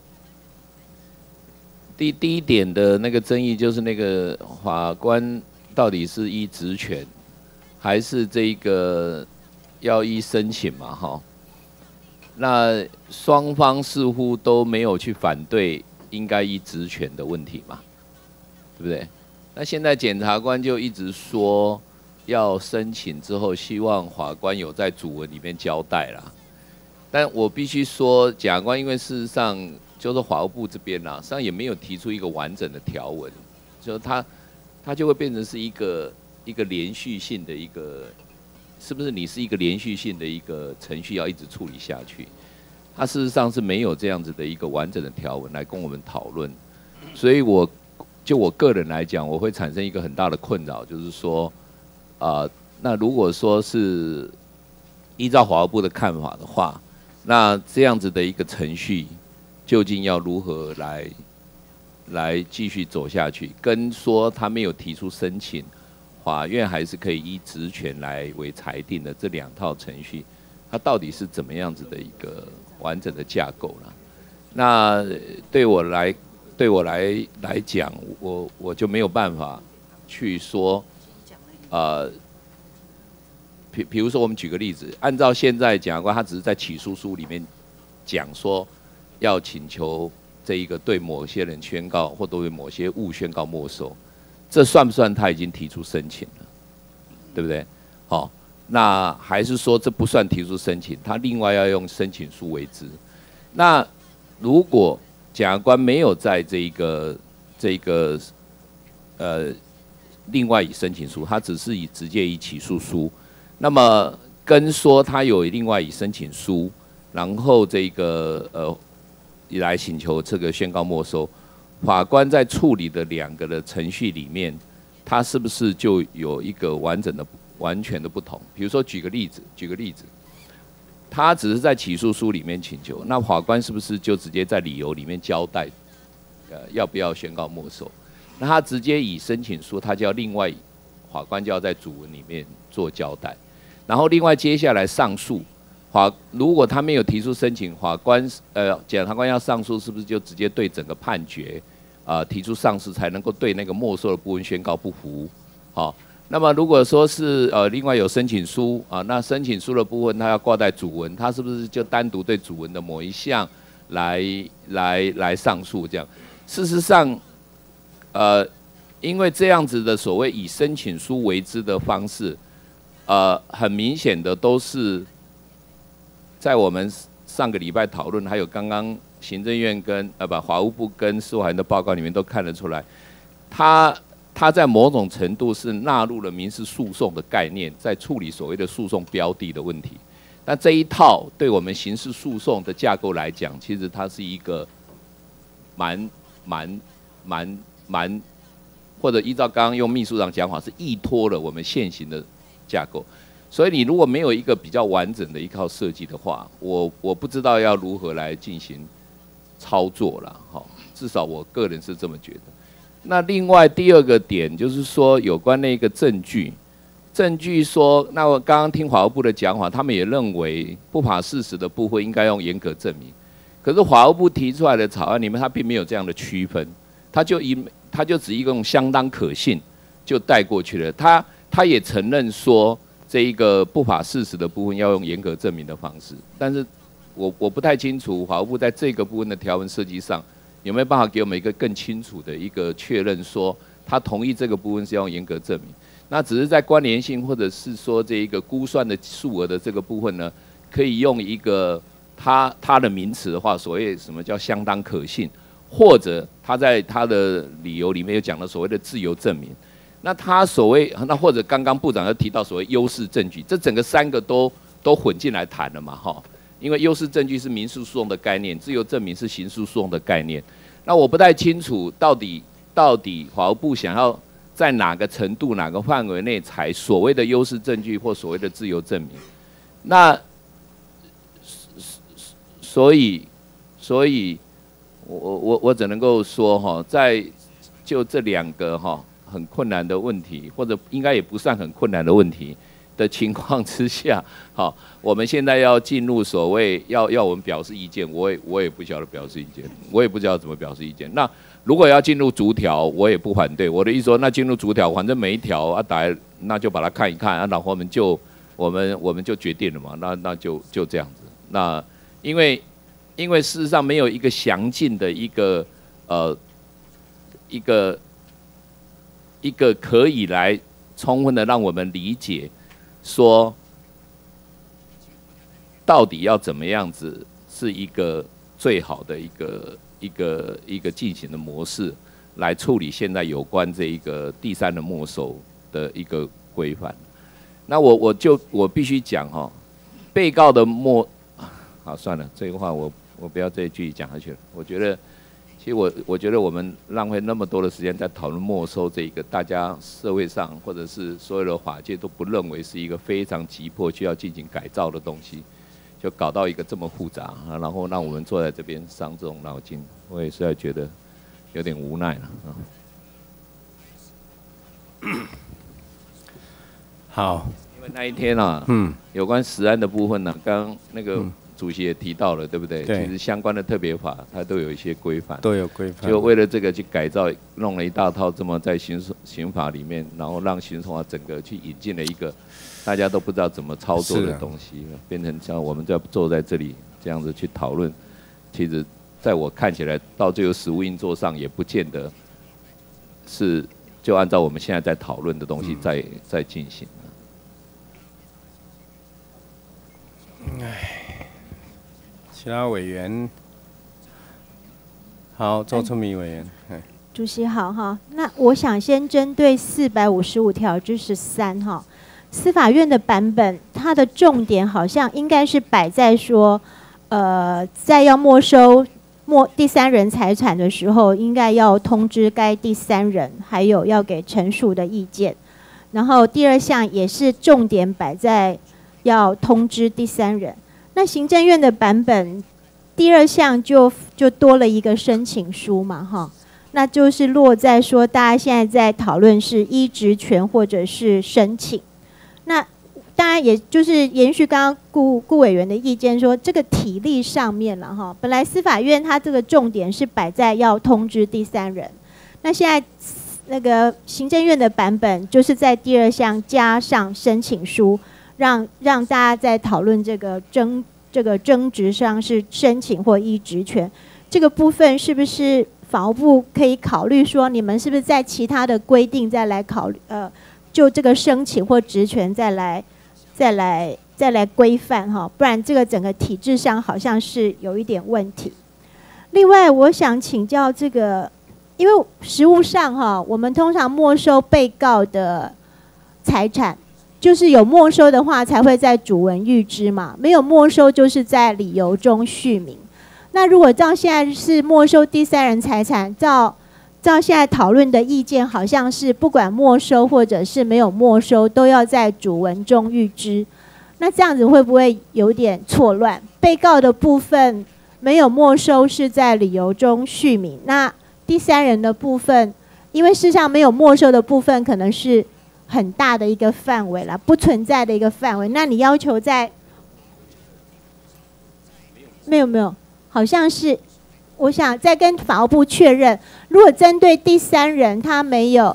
第第一点的那个争议就是那个法官到底是依职权，还是这个要依申请嘛？哈，那双方似乎都没有去反对应该依职权的问题嘛，对不对？那现在检察官就一直说，要申请之后，希望法官有在主文里面交代啦。但我必须说，检察官因为事实上就是法务部这边啦，实际上也没有提出一个完整的条文，就是他他就会变成是一个一个连续性的一个，是不是你是一个连续性的一个程序要一直处理下去？他事实上是没有这样子的一个完整的条文来供我们讨论，所以我就我个人来讲，我会产生一个很大的困扰，就是说。啊、呃，那如果说是依照法务部的看法的话，那这样子的一个程序，究竟要如何来来继续走下去？跟说他没有提出申请，法院还是可以依职权来为裁定的这两套程序，它到底是怎么样子的一个完整的架构呢？那对我来对我来来讲，我我就没有办法去说。呃，比比如说，我们举个例子，按照现在检察官他只是在起诉书里面讲说，要请求这一个对某些人宣告或对某些物宣告没收，这算不算他已经提出申请了？对不对？好、哦，那还是说这不算提出申请，他另外要用申请书为之。那如果检察官没有在这一个这一个呃。另外以申请书，他只是以直接以起诉书，那么跟说他有另外以申请书，然后这个呃来请求这个宣告没收，法官在处理的两个的程序里面，他是不是就有一个完整的、完全的不同？比如说举个例子，举个例子，他只是在起诉书里面请求，那法官是不是就直接在理由里面交代，呃要不要宣告没收？那他直接以申请书，他就要另外法官就要在主文里面做交代，然后另外接下来上诉，法如果他没有提出申请，法官呃检察官要上诉，是不是就直接对整个判决啊、呃、提出上诉，才能够对那个没收的部分宣告不服？好、哦，那么如果说是呃另外有申请书啊、呃，那申请书的部分他要挂在主文，他是不是就单独对主文的某一项来来来上诉？这样，事实上。呃，因为这样子的所谓以申请书为之的方式，呃，很明显的都是在我们上个礼拜讨论，还有刚刚行政院跟呃不法务部跟司法院的报告里面都看得出来，它它在某种程度是纳入了民事诉讼的概念，在处理所谓的诉讼标的的问题。但这一套对我们刑事诉讼的架构来讲，其实它是一个蛮蛮蛮蛮，或者依照刚刚用秘书长讲法，是依托了我们现行的架构。所以你如果没有一个比较完整的一套设计的话，我我不知道要如何来进行操作啦，哈，至少我个人是这么觉得。那另外第二个点就是说，有关那个证据。证据说，那我刚刚听法务部的讲法，他们也认为不法事实的部分应该用严格证明。可是法务部提出来的草案里面，他并没有这样的区分，他就以他就只用相当可信就带过去了。他他也承认说，这一个不法事实的部分要用严格证明的方式。但是我我不太清楚法务部在这个部分的条文设计上有没有办法给我们一个更清楚的一个确认，说他同意这个部分是要用严格证明。那只是在关联性或者是说这一个估算的数额的这个部分呢，可以用一个它它的名词的话，所谓什么叫相当可信，或者他在他的理由里面有讲了所谓的自由证明。那他所谓那或者刚刚部长又提到所谓优势证据，这整个三个都都混进来谈了嘛，哈。因为优势证据是民事诉讼的概念，自由证明是刑事诉讼的概念。那我不太清楚到底到底法务部想要在哪个程度、哪个范围内才所谓的优势证据或所谓的自由证明？那所以，所以我我我只能够说哈，在就这两个哈很困难的问题，或者应该也不算很困难的问题的情况之下，好，我们现在要进入所谓要要我们表示意见，我也我也不晓得表示意见，我也不知道怎么表示意见。那如果要进入逐条，我也不反对。我的意思说，那进入逐条，反正每一条啊，打来那就把它看一看啊，然后我们就我们我们就决定了嘛。那那就就这样子。那因为因为事实上没有一个详尽的一个呃一个一个可以来充分的让我们理解说到底要怎么样子是一个最好的一个。一个一个进行的模式来处理现在有关这一个第三人没收的一个规范。那我我就我必须讲哈，被告的没，好算了，这个话我我不要再继续讲下去了。我觉得，其实我我觉得我们浪费那么多的时间在讨论没收这一个，大家社会上或者是所有的法界都不认为是一个非常急迫需要进行改造的东西。就搞到一个这么复杂，然后让我们坐在这边伤这种脑筋，我也实在觉得有点无奈了啊。 好， 因为那一天啊，嗯，有关食安的部分呢、啊，刚刚那个主席也提到了，对不对？ 对。 其实相关的特别法它都有一些规范， 都有规范。 就为了这个去改造，弄了一大套这么在刑刑法里面，然后让刑事法整个去引进了一个。大家都不知道怎么操作的东西，变成像我们在坐在这里这样子去讨论，其实在我看起来，到最后实务运作上也不见得是就按照我们现在在讨论的东西在、嗯、在进行。 唉，其他委员，好，周春米委员，哎， 主席好哈，那我想先针对四百五十五条之十三哈。司法院的版本，它的重点好像应该是摆在说，呃，在要没收没第三人财产的时候，应该要通知该第三人，还有要给陈述的意见。然后第二项也是重点摆在要通知第三人。那行政院的版本，第二项就就多了一个申请书嘛，哈，那就是落在说大家现在在讨论是依职权或者是申请。那当然，也就是延续刚刚顾顾委员的意见说，这个体例上面了哈。本来司法院它这个重点是摆在要通知第三人，那现在那个行政院的版本就是在第二项加上申请书，让让大家在讨论这个争这个争执上是申请或依职权这个部分，是不是法务部可以考虑说，你们是不是在其他的规定再来考虑呃？就这个申请或职权再来、再来、再再来规范哈，不然这个整个体制上好像是有一点问题。另外，我想请教这个，因为实务上哈，我们通常没收被告的财产，就是有没收的话才会在主文预知嘛，没有没收就是在理由中续明。那如果照现在是没收第三人财产，照照现在讨论的意见，好像是不管没收或者是没有没收，都要在主文中预知。那这样子会不会有点错乱？被告的部分没有没收是在理由中续明，那第三人的部分，因为事实上没有没收的部分可能是很大的一个范围啦，不存在的一个范围，那你要求在没有没有，好像是。我想再跟法务部确认，如果针对第三人他没有，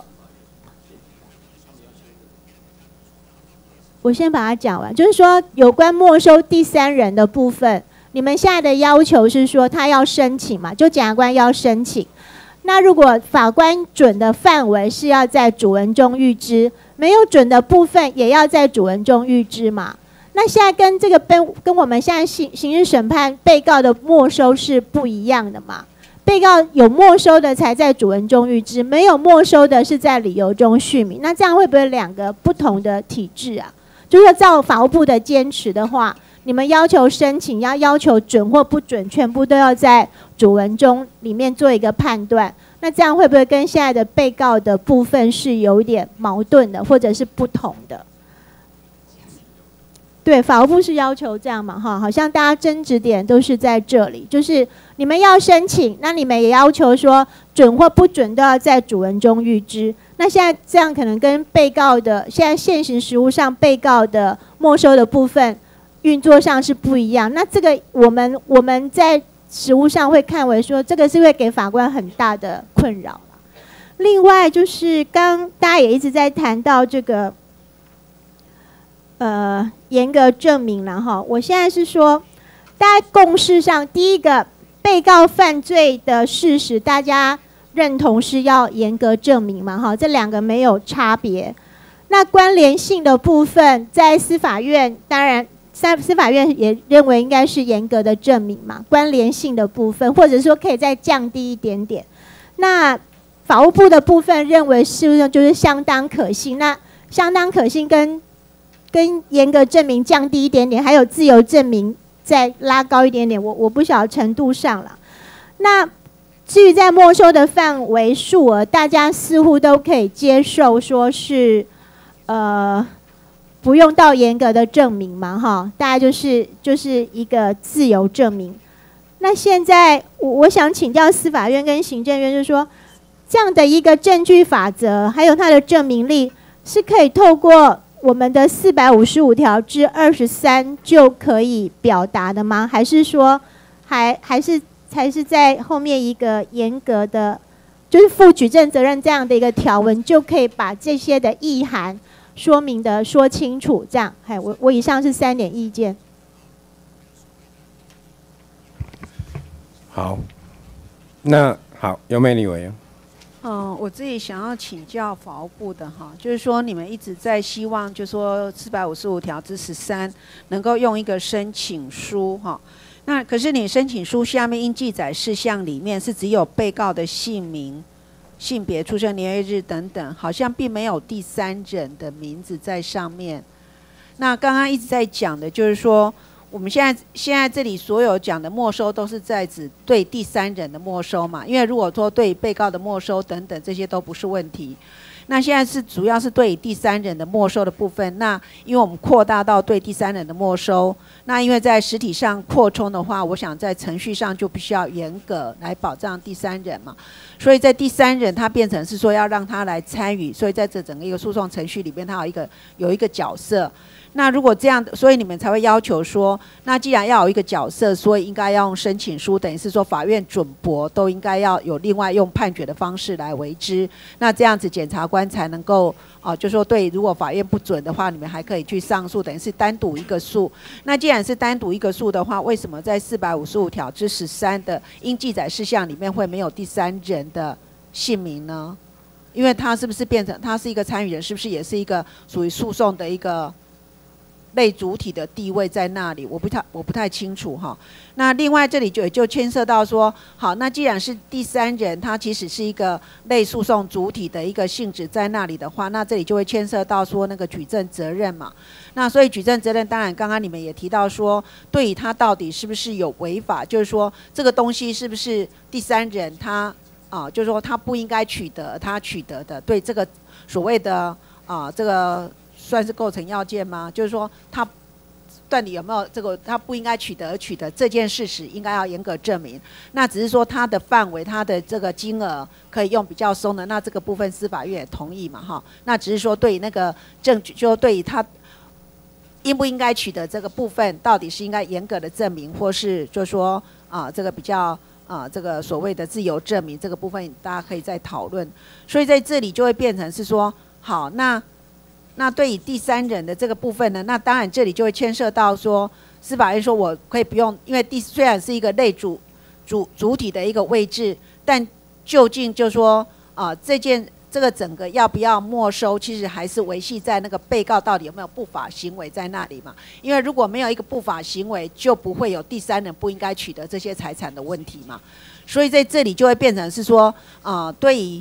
我先把它讲完，就是说有关没收第三人的部分，你们现在的要求是说他要申请嘛，就检察官要申请。那如果法官准的范围是要在主文中预知，没有准的部分也要在主文中预知嘛。那现在跟这个跟跟我们现在刑刑事审判被告的没收是不一样的嘛？被告有没收的才在主文中预知，没有没收的是在理由中续明。那这样会不会两个不同的体制啊？就是说照法务部的坚持的话，你们要求申请要要求准或不准，全部都要在主文中里面做一个判断。那这样会不会跟现在的被告的部分是有一点矛盾的，或者是不同的？对，法务部是要求这样嘛，哈，好像大家争执点都是在这里，就是你们要申请，那你们也要求说准或不准都要在主文中预知。那现在这样可能跟被告的现在现行实务上被告的没收的部分运作上是不一样。那这个我们我们在实务上会看为说这个是会给法官很大的困扰。另外就是刚大家也一直在谈到这个。呃，严格证明了哈。我现在是说，大家共识上，第一个被告犯罪的事实，大家认同是要严格证明嘛哈，这两个没有差别。那关联性的部分，在司法院，当然司司法院也认为应该是严格的证明嘛，关联性的部分，或者说可以再降低一点点。那法务部的部分认为是不是就是相当可信？那相当可信跟跟严格证明降低一点点，还有自由证明再拉高一点点，我我不晓得程度上了。那至于在没收的范围数额，大家似乎都可以接受，说是呃不用到严格的证明嘛，哈，大概就是就是一个自由证明。那现在我我想请教司法院跟行政院，就是说这样的一个证据法则，还有它的证明力，是可以透过我们的四百五十五条之二十三就可以表达的吗？还是说还还是才是在后面一个严格的，就是负举证责任这样的一个条文，就可以把这些的意涵说明的说清楚？这样，哎，我我以上是三点意见。 好，那好，尤美丽委员。 嗯，我自己想要请教法务部的哈，就是说你们一直在希望，就是说四百五十五条之十三能够用一个申请书哈，那可是你申请书下面应记载事项里面是只有被告的姓名、性别、出生年月日等等，好像并没有第三人的名字在上面。那刚刚一直在讲的就是说，我们现在现在这里所有讲的没收都是在指对第三人的没收嘛，因为如果说对被告的没收等等这些都不是问题。那现在是主要是对第三人的没收的部分，那因为我们扩大到对第三人的没收，那因为在实体上扩充的话，我想在程序上就必须要严格来保障第三人嘛，所以在第三人他变成是说要让他来参与，所以在这整个一个诉讼程序里边，他有一个有一个角色。那如果这样，所以你们才会要求说，那既然要有一个角色，所以应该要用申请书，等于是说法院准驳都应该要有另外用判决的方式来为之。那这样子检察官才能够哦、呃，就说对，如果法院不准的话，你们还可以去上诉，等于是单独一个诉。那既然是单独一个诉的话，为什么在四百五十五条之十三的应记载事项里面会没有第三人的姓名呢？因为他是不是变成他是一个参与人，是不是也是一个属于诉讼的一个类主体的地位在那里，我不太我不太清楚哈。那另外这里就也就牵涉到说，好，那既然是第三人，他其实是一个类诉讼主体的一个性质在那里的话，那这里就会牵涉到说那个举证责任嘛。那所以举证责任，当然刚刚你们也提到说，对于他到底是不是有违法，就是说这个东西是不是第三人他啊，就是说他不应该取得，他取得的，对这个所谓的啊这个算是构成要件吗？就是说他到底有没有这个他不应该取得而取得这件事实，应该要严格证明。那只是说他的范围、他的这个金额可以用比较松的，那这个部分司法院也同意嘛，哈。那只是说对于那个证据，就对于他应不应该取得这个部分，到底是应该严格的证明，或是就说啊这个比较啊这个所谓的自由证明这个部分，大家可以再讨论。所以在这里就会变成是说，好那。那对于第三人的这个部分呢，那当然这里就会牵涉到说，司法院说我可以不用，因为第虽然是一个类主主主体的一个位置，但究竟就说啊、呃、这件这个整个要不要没收，其实还是维系在那个被告到底有没有不法行为在那里嘛。因为如果没有一个不法行为，就不会有第三人不应该取得这些财产的问题嘛。所以在这里就会变成是说，啊、呃、对于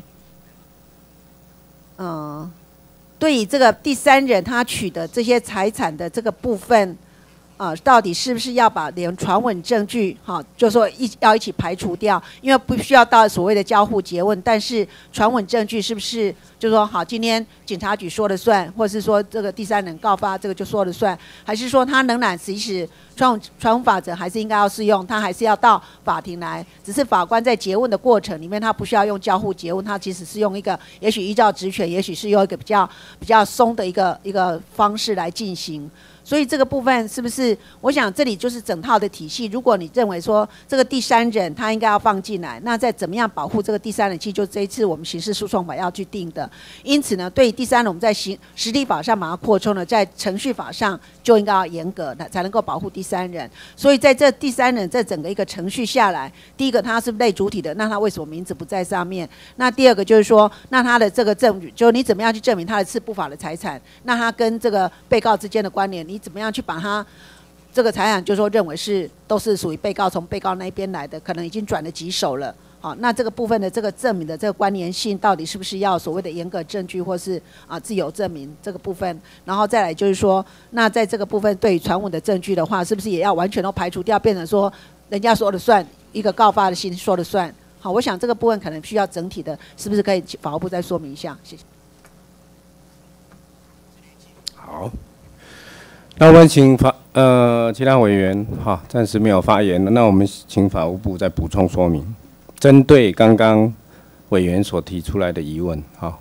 嗯。呃对于这个第三人他取得这些财产的这个部分，啊、呃，到底是不是要把连传闻证据，哈、啊，就说一要一起排除掉？因为不需要到所谓的交互诘问，但是传闻证据是不是就说好，今天警察局说了算，或者是说这个第三人告发这个就说了算，还是说他仍然即使传闻传闻法则还是应该要适用，他还是要到法庭来，只是法官在诘问的过程里面，他不需要用交互诘问，他其实是用一个也许依照职权，也许是用一个比较比较松的一个一个方式来进行。所以这个部分是不是？我想这里就是整套的体系。如果你认为说这个第三人他应该要放进来，那再怎么样保护这个第三人，其实就这一次我们刑事诉讼法要去定的。因此呢，对于第三人，我们在刑实体法上把它扩充了，在程序法上就应该要严格，才能够保护第三人。所以在这第三人这整个一个程序下来，第一个他是类主体的，那他为什么名字不在上面？那第二个就是说，那他的这个证据，就你怎么样去证明他的是不法的财产？那他跟这个被告之间的关联，你你怎么样去把它这个财产，就说认为是都是属于被告从被告那边来的，可能已经转了几手了。好，那这个部分的这个证明的这个关联性，到底是不是要所谓的严格证据，或是啊自由证明这个部分？然后再来就是说，那在这个部分对于传闻的证据的话，是不是也要完全都排除掉，变成说人家说了算，一个告发的心说了算？好，我想这个部分可能需要整体的，是不是可以法务部再说明一下？谢谢。 好。那我们请法呃其他委员哈，暂时没有发言了。那我们请法务部再补充说明，针对刚刚委员所提出来的疑问，好。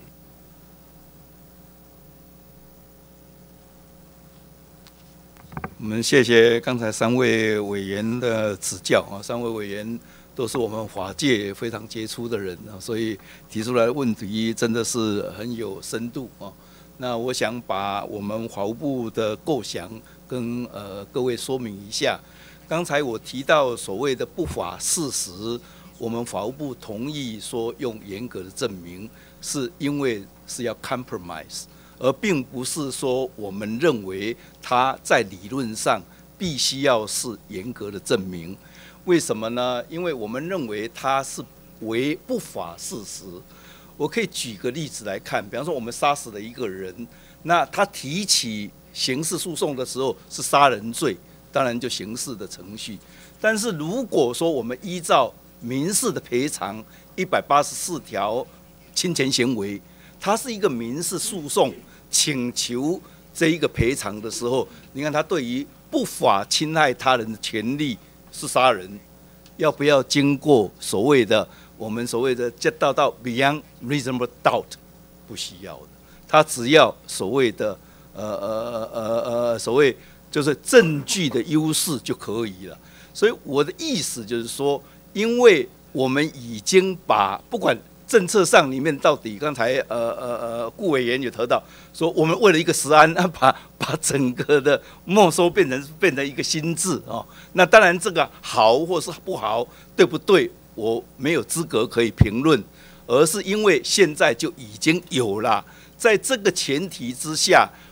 我们谢谢刚才三位委员的指教啊，三位委员都是我们法界非常杰出的人啊，所以提出来的问题真的是很有深度啊。那我想把我们法务部的构想跟呃各位说明一下。刚才我提到所谓的不法事实，我们法务部同意说用严格的证明，是因为是要 compromise， 而并不是说我们认为它在理论上必须要是严格的证明。为什么呢？因为我们认为它是为不法事实。我可以举个例子来看，比方说我们杀死了一个人，那他提起刑事诉讼的时候是杀人罪，当然就刑事的程序。但是如果说我们依照民事的赔偿一百八十四条侵权行为，它是一个民事诉讼，请求这一个赔偿的时候，你看他对于不法侵害他人的权利是杀人，要不要经过所谓的我们所谓的接到到 beyond reasonable doubt， 不需要的，他只要所谓的呃呃呃呃所谓就是证据的优势就可以了。所以我的意思就是说，因为我们已经把不管政策上里面到底，刚才呃呃呃顾委员有提到说，我们为了一个食安，把把整个的没收变成变成一个新制哦。那当然这个好或是不好，对不对？我没有资格可以评论，而是因为现在就已经有了，在这个前提之下，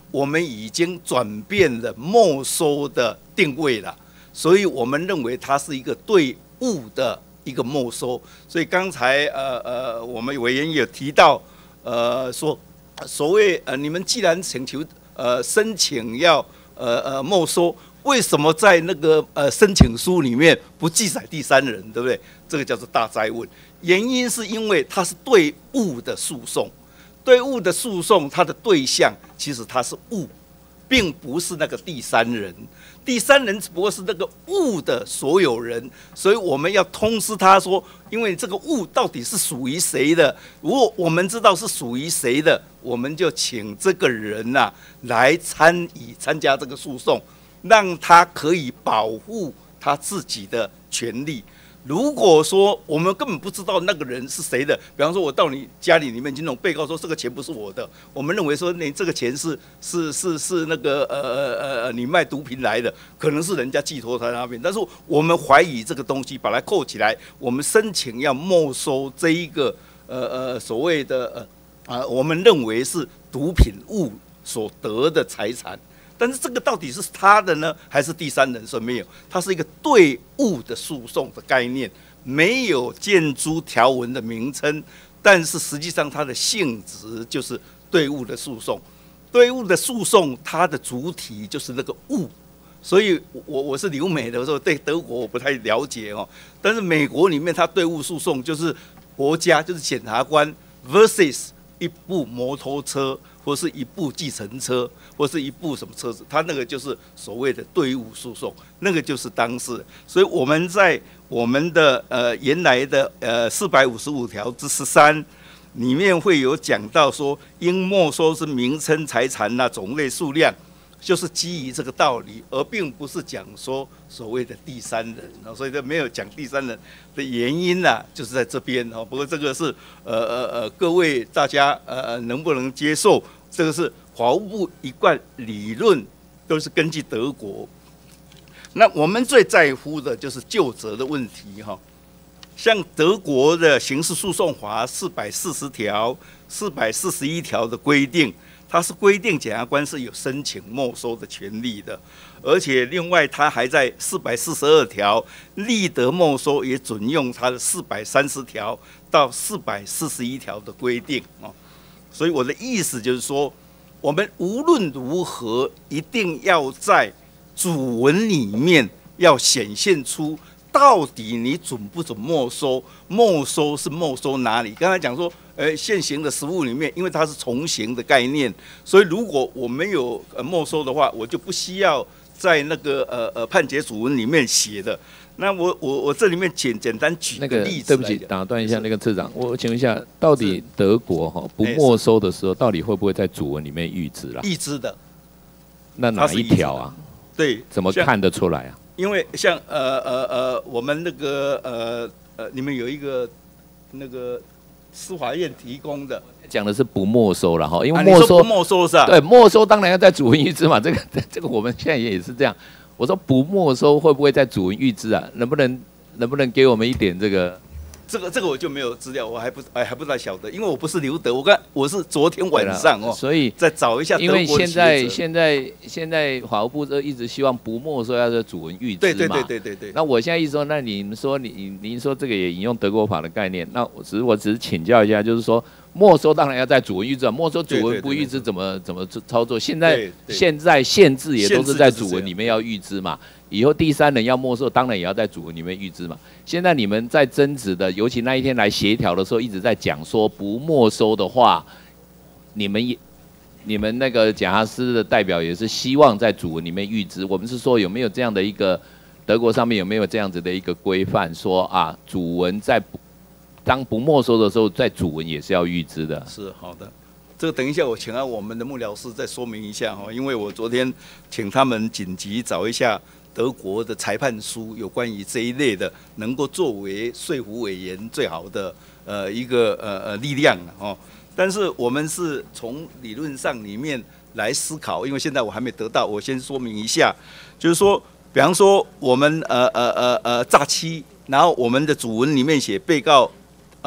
我们已经转变了没收的定位了，所以我们认为它是一个对物的一个没收。所以刚才呃呃，我们委员也提到，呃说所谓呃你们既然请求呃申请要呃呃没收，为什么在那个呃申请书里面不记载第三人，对不对？这个叫做大哉问。原因是因为它是对物的诉讼。对物的诉讼，它的对象其实它是物，并不是那个第三人。第三人只不过是那个物的所有人，所以我们要通知他说，因为这个物到底是属于谁的？如果我们知道是属于谁的，我们就请这个人呐、啊、来参与参加这个诉讼，让他可以保护他自己的权利。如果说我们根本不知道那个人是谁的，比方说我到你家里里面去弄，被告说这个钱不是我的，我们认为说你这个钱是是是是那个呃呃呃你卖毒品来的，可能是人家寄托他那边，但是我们怀疑这个东西，把它扣起来，我们申请要没收这一个呃呃所谓的呃啊、呃，我们认为是毒品物所得的财产。但是这个到底是他的呢，还是第三人说没有？它是一个对物的诉讼的概念，没有建筑条文的名称，但是实际上它的性质就是对物的诉讼。对物的诉讼，它的主体就是那个物。所以我我是留美的时候，对德国我不太了解哦，但是美国里面它对物诉讼就是国家就是检察官 versus 一部摩托车。或是一部计程车，或是一部什么车子，它那个就是所谓的对物诉讼，那个就是当事人。所以我们在我们的呃原来的呃四百五十五条之十三里面会有讲到说，应没收之名称、财产呐、种类、数量，就是基于这个道理，而并不是讲说所谓的第三人啊。所以这没有讲第三人的原因呐、啊，就是在这边哦。不过这个是呃呃呃各位大家呃能不能接受？这个是法务部一贯理论，都是根据德国。那我们最在乎的就是究责的问题哈。像德国的刑事诉讼法四百四十条、四百四十一条的规定，它是规定检察官是有申请没收的权利的，而且另外它还在四百四十二条立得没收，也准用它的四百三十条到四百四十一条的规定啊。所以我的意思就是说，我们无论如何一定要在主文里面要显现出到底你准不准没收，没收是没收哪里？刚才讲说，呃，现行的实务里面，因为它是从刑的概念，所以如果我没有呃没收的话，我就不需要在那个呃呃判决主文里面写的。那我我我这里面简简单举个例子。 对不起，打断一下那个次长，我请问一下，到底德国哈不没收的时候，到底会不会在主文里面预知啦？ 预知的。 那哪一条啊？ 对， 怎么看得出来啊？ 因为像呃呃呃，我们那个呃呃，你们有一个那个司法院提供的， 讲的是不没收了哈，因为没收、啊、不没收是吧？ 对，没收当然要在主文预知嘛，这个这个我们现在也是这样。我说不没收会不会在主文预知啊？能不能能不能给我们一点这个？ 这个这个我就没有资料，我还不哎还不太晓得，因为我不是留德，我看我是昨天晚上哦， 所以再找一下德国的学者。 因为现在现在现在法务部都一直希望不没收要在主文预知嘛。 对对对对对对。 那我现在意思说，那你们说你您说这个也引用德国法的概念，那我只是我只是请教一下，就是说没收当然要在主文预知，没收主文不预知怎么怎么操作？现在现在限制也都是在主文里面要预知嘛。以后第三人要没收，当然也要在主文里面预知嘛。现在你们在争执的，尤其那一天来协调的时候，一直在讲说不没收的话，你们也你们那个检察司的代表也是希望在主文里面预知。我们是说有没有这样的一个德国上面有没有这样子的一个规范，说啊主文在当不没收的时候，在主文也是要预知的。 是好的。这个等一下，我请我们的幕僚师再说明一下哈，因为我昨天请他们紧急找一下德国的裁判书，有关于这一类的，能够作为说服委员最好的呃一个呃呃力量哦。但是我们是从理论上里面来思考，因为现在我还没得到，我先说明一下，就是说，比方说我们呃呃呃呃诈欺，然后我们的主文里面写被告。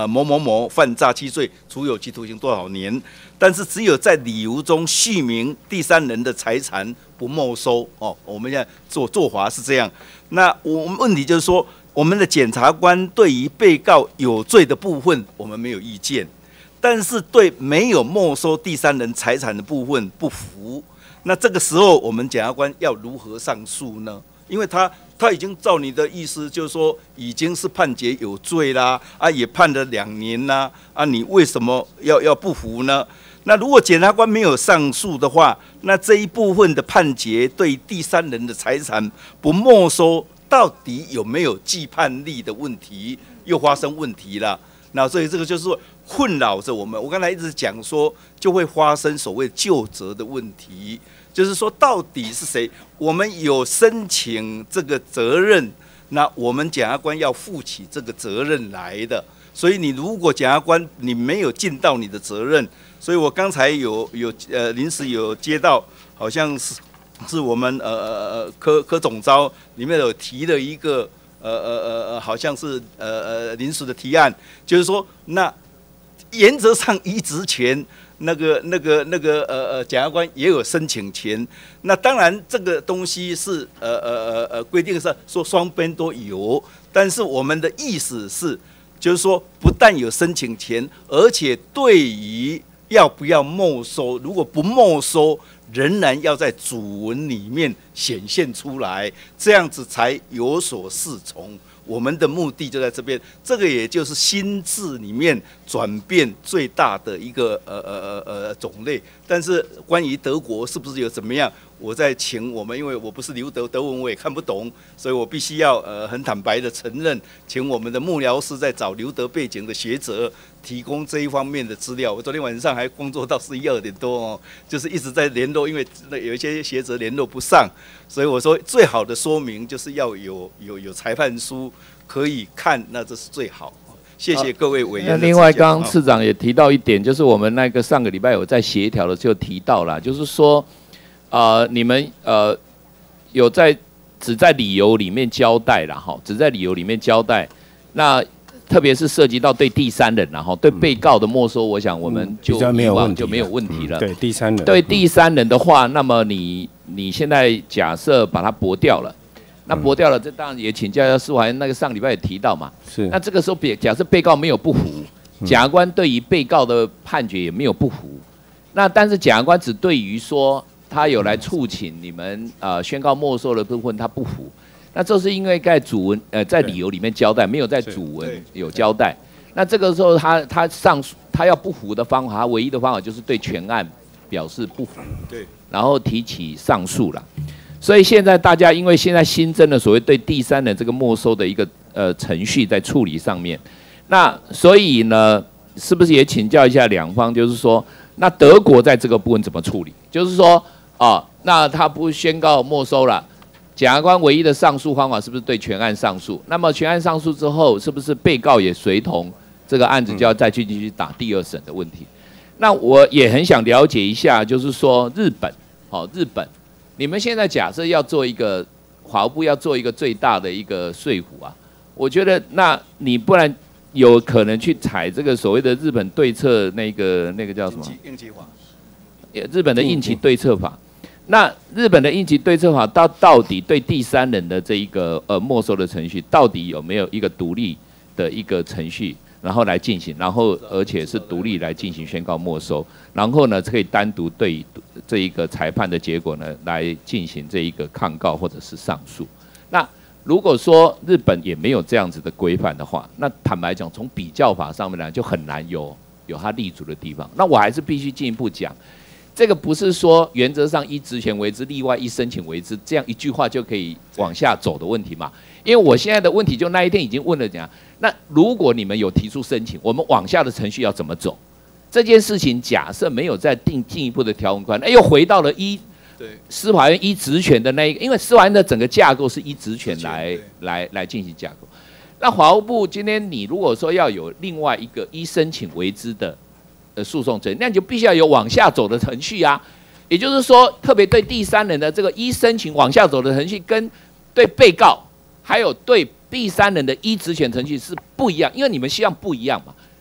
呃某某某犯诈欺罪，处有期徒刑多少年。但是只有在理由中续明第三人的财产不没收哦。我们现在做做法是这样。那我们问题就是说，我们的检察官对于被告有罪的部分，我们没有意见。但是对没有没收第三人财产的部分不服，那这个时候我们检察官要如何上诉呢？因为他他已经照你的意思，就是说已经是判决有罪啦，啊也判了两年啦，啊你为什么要要不服呢？那如果检察官没有上诉的话，那这一部分的判决对第三人的财产不没收，到底有没有既判力的问题，又发生问题了？那所以这个就是说困扰着我们。我刚才一直讲说，就会发生所谓究责的问题，就是说到底是谁？我们有申请这个责任，那我们检察官要负起这个责任来的。所以你如果检察官你没有尽到你的责任，所以我刚才有有呃临时有接到，好像是是我们呃呃科科总召里面有提了一个。呃呃呃呃，好像是呃呃临时的提案，就是说，那原则上移职权，那个那个那个呃呃检察官也有申请权。那当然这个东西是呃呃呃呃规定是说双边都有，但是我们的意思是，就是说不但有申请权，而且对于要不要没收，如果不没收，仍然要在主文里面显现出来，这样子才有所适从。我们的目的就在这边，这个也就是新制里面转变最大的一个呃呃呃呃种类。但是关于德国是不是有怎么样，我在请我们，因为我不是留德德文，我也看不懂，所以我必须要呃很坦白的承认，请我们的幕僚师在找留德背景的学者提供这一方面的资料。我昨天晚上还工作到十一二点多哦，就是一直在联络，因为有一些学者联络不上，所以我说最好的说明就是要有有有裁判书可以看，那这是最好。谢谢各位委员。 那另外，刚刚次长也提到一点，就是我们那个上个礼拜有在协调的时候提到了，就是说，呃，你们呃有在只在理由里面交代了哈，只在理由里面交代。那特别是涉及到对第三人然后对被告的没收，我想我们就以往就没有问题了。 对第三人， 对第三人的话，那么你你现在假设把它驳掉了。那驳掉了，这当然也请教一下司法院，那个上礼拜也提到嘛。是。那这个时候，别假设被告没有不服，检察官对于被告的判决也没有不服，那但是检察官只对于说他有来促请你们呃宣告没收的部分他不服，那这是因为在主文呃在理由里面交代，没有在主文有交代。那这个时候他他上诉他要不服的方法，他唯一的方法就是对全案表示不服，对，然后提起上诉了。所以现在大家因为现在新增了所谓对第三人这个没收的一个呃程序在处理上面，那所以呢，是不是也请教一下两方，就是说，那德国在这个部分怎么处理？就是说啊，那他不宣告没收了，检察官唯一的上诉方法是不是对全案上诉？那么全案上诉之后，是不是被告也随同这个案子就要再去继续打第二审的问题？那我也很想了解一下，就是说日本，好、哦，日本。你们现在假设要做一个法务部要做一个最大的一个说服啊，我觉得那你不然有可能去采这个所谓的日本对策那个那个叫什么？应急法。日本的应急对策法。那日本的应急对策法到到底对第三人的这一个呃没收的程序，到底有没有一个独立的一个程序？然后来进行，然后而且是独立来进行宣告没收，然后呢可以单独对这一个裁判的结果呢来进行这一个抗告或者是上诉。那如果说日本也没有这样子的规范的话，那坦白讲，从比较法上面来就很难有有它立足的地方。那我还是必须进一步讲，这个不是说原则上依职权为之，例外依申请为之，这样一句话就可以往下走的问题嘛？因为我现在的问题就那一天已经问了讲，那如果你们有提出申请，我们往下的程序要怎么走？这件事情假设没有再定进一步的条文规范，又回到了依司法院依职权的那一个，因为司法院的整个架构是依职权来来来进行架构。那法务部今天你如果说要有另外一个依申请为之的呃诉讼程序，那你就必须要有往下走的程序啊。也就是说，特别对第三人的这个依申请往下走的程序，跟对被告还有对第三人的依职权程序是不一样，因为你们希望不一样嘛。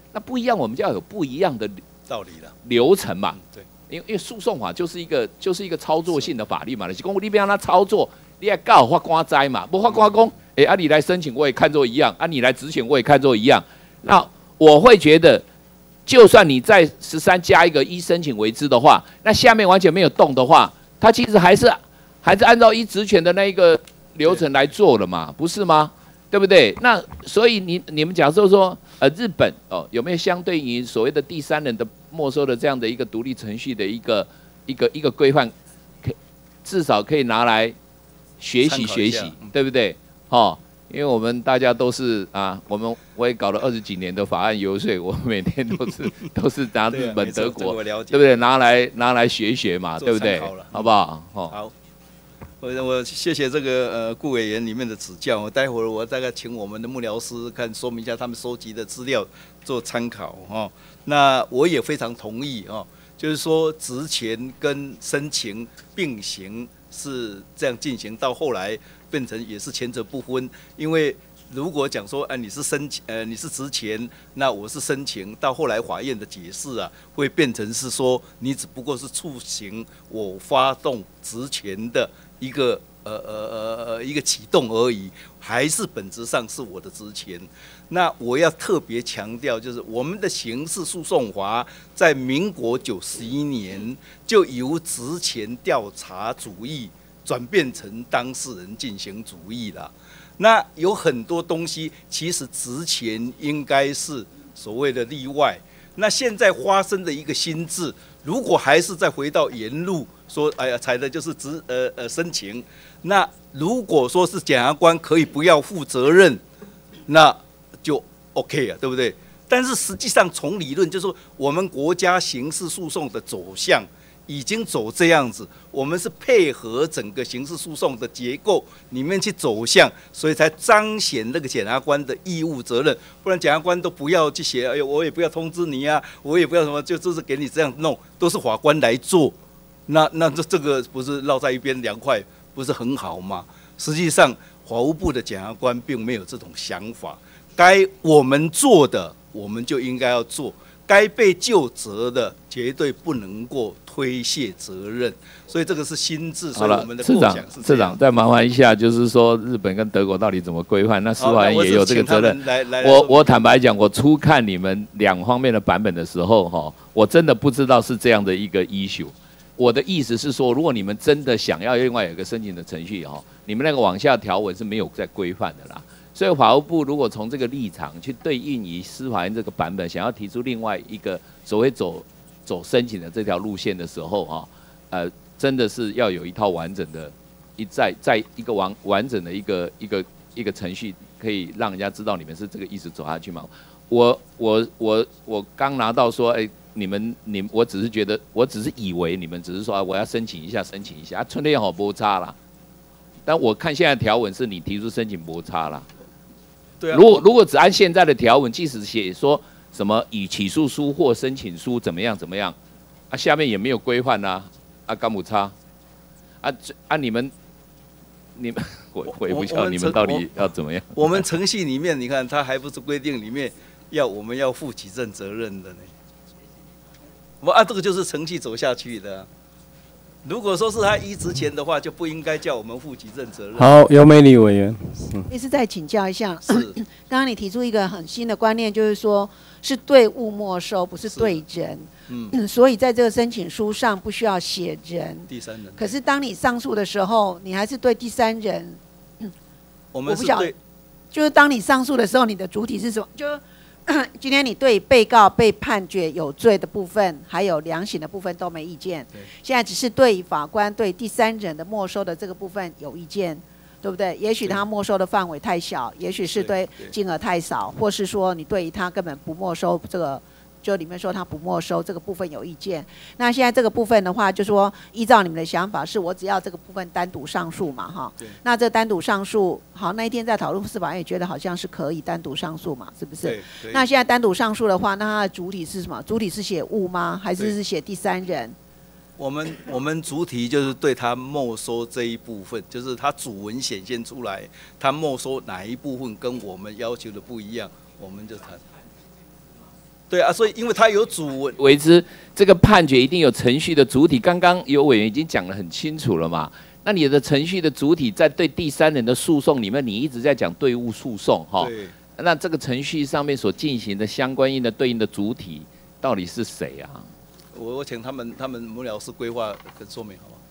那不一样，我们就要有不一样的道理了流程嘛。 嗯、对， 因为因为诉讼法就是一个就是一个操作性的法律嘛，就是公你别让它操作，你要告法官灾嘛，不法官公，哎、欸、啊你来申请我也看作一样，啊你来执行我也看作一样。那我会觉得，就算你在十三加一个依申请为之的话，那下面完全没有动的话，它其实还是还是按照依职权的那一个流程来做了嘛，不是吗？对不对？那所以你你们假设说，呃，日本哦有没有相对于所谓的第三人的没收的这样的一个独立程序的一个一个一个规范，可至少可以拿来学习学习，对不对？哦，因为我们大家都是啊，我们我也搞了二十几年的法案游说，我每天都是都是拿日本、德国，对不对？拿来拿来学学嘛，对不对？好不好？哦， 好。我我谢谢这个呃顾委员里面的指教，我待会儿我大概请我们的幕僚师看说明一下他们收集的资料做参考哦。那我也非常同意哦，就是说职权跟申请并行是这样进行，到后来变成也是前者不分，因为如果讲说，哎、呃，你是申请，呃，你是职权，那我是申请，到后来法院的解释啊，会变成是说，你只不过是促行我发动职权的一个呃呃呃呃一个启动而已，还是本质上是我的职权。那我要特别强调，就是我们的刑事诉讼法在民国九十一年就由职权调查主义转变成当事人进行主义了。那有很多东西，其实职权应该是所谓的例外。那现在发生的一个新制，如果还是再回到原路说，哎呀，采的就是职呃呃申请。那如果说是检察官可以不要负责任，那就 OK 啊，对不对？但是实际上从理论就是说，我们国家刑事诉讼的走向已经走这样子，我们是配合整个刑事诉讼的结构里面去走向，所以才彰显那个检察官的义务责任。不然检察官都不要去写，哎呦，我也不要通知你啊，我也不要什么，就就是给你这样弄，都是法官来做。那那这这个不是落在一边凉快，不是很好吗？实际上，法务部的检察官并没有这种想法，该我们做的，我们就应该要做。该被究责的绝对不能够推卸责任，所以这个是新制，所以我们的构想是这样。 次长，再麻烦一下，就是说日本跟德国到底怎么规范？那司法院也有这个责任。我我坦白讲，我初看你们两方面的版本的时候，哈，我真的不知道是这样的一个 issue。我的意思是说，如果你们真的想要另外有一个申请的程序，哈，你们那个往下条文是没有在规范的啦。所以法务部如果从这个立场去对应于司法院这个版本，想要提出另外一个所谓走走申请的这条路线的时候啊，呃，真的是要有一套完整的，一在在一个完完整的一个一个一个程序，可以让人家知道你们是这个意思走下去嘛。我我我我刚拿到说，哎、欸，你们你我只是觉得，我只是以为你们只是说啊，我要申请一下申请一下，啊，春天好摩擦啦。但我看现在条文是你提出申请摩擦啦。 对啊， 如果如果只按现在的条文，即使写说什么以起诉书或申请书怎么样怎么样，啊，下面也没有规范呐，啊，干姆差，啊啊你们你们我我也不知道你们到底要怎么样。 我们程序里面，你看它还不是规定里面要我们要负举证责任的呢？我啊，这个就是程序走下去的、啊。如果说是他依职权的话，就不应该叫我们负举证责任。 好，尤美丽委员， 嗯，也是再请教一下。是，刚刚你提出一个很新的观念，就是说是对物没收，不是对人。嗯，所以在这个申请书上不需要写人。 第三人。 可是当你上诉的时候，你还是对第三人。嗯、 我们是对， 就是当你上诉的时候，你的主体是什么？就今天你对被告被判决有罪的部分，还有量刑的部分都没意见，现在只是对法官对第三人的没收的这个部分有意见，对不对？也许他没收的范围太小，也许是对金额太少，或是说你对他根本不没收这个，就里面说他不没收这个部分有意见。那现在这个部分的话，就说依照你们的想法，是我只要这个部分单独上诉嘛，哈。那这单独上诉，好，那一天在讨论司法院也觉得好像是可以单独上诉嘛，是不是？那现在单独上诉的话，那它的主体是什么？主体是写物吗？还是是写第三人？ 我们我们主体就是对他没收这一部分，就是他主文显现出来，他没收哪一部分跟我们要求的不一样，我们就谈。 对啊，所以因为它有主文为之，这个判决一定有程序的主体。刚刚有委员已经讲得很清楚了嘛。那你的程序的主体在对第三人的诉讼里面，你一直在讲对物诉讼哈。那这个程序上面所进行的相关应的对应的主体到底是谁啊？ 我我请他们他们幕僚师规划跟说明好不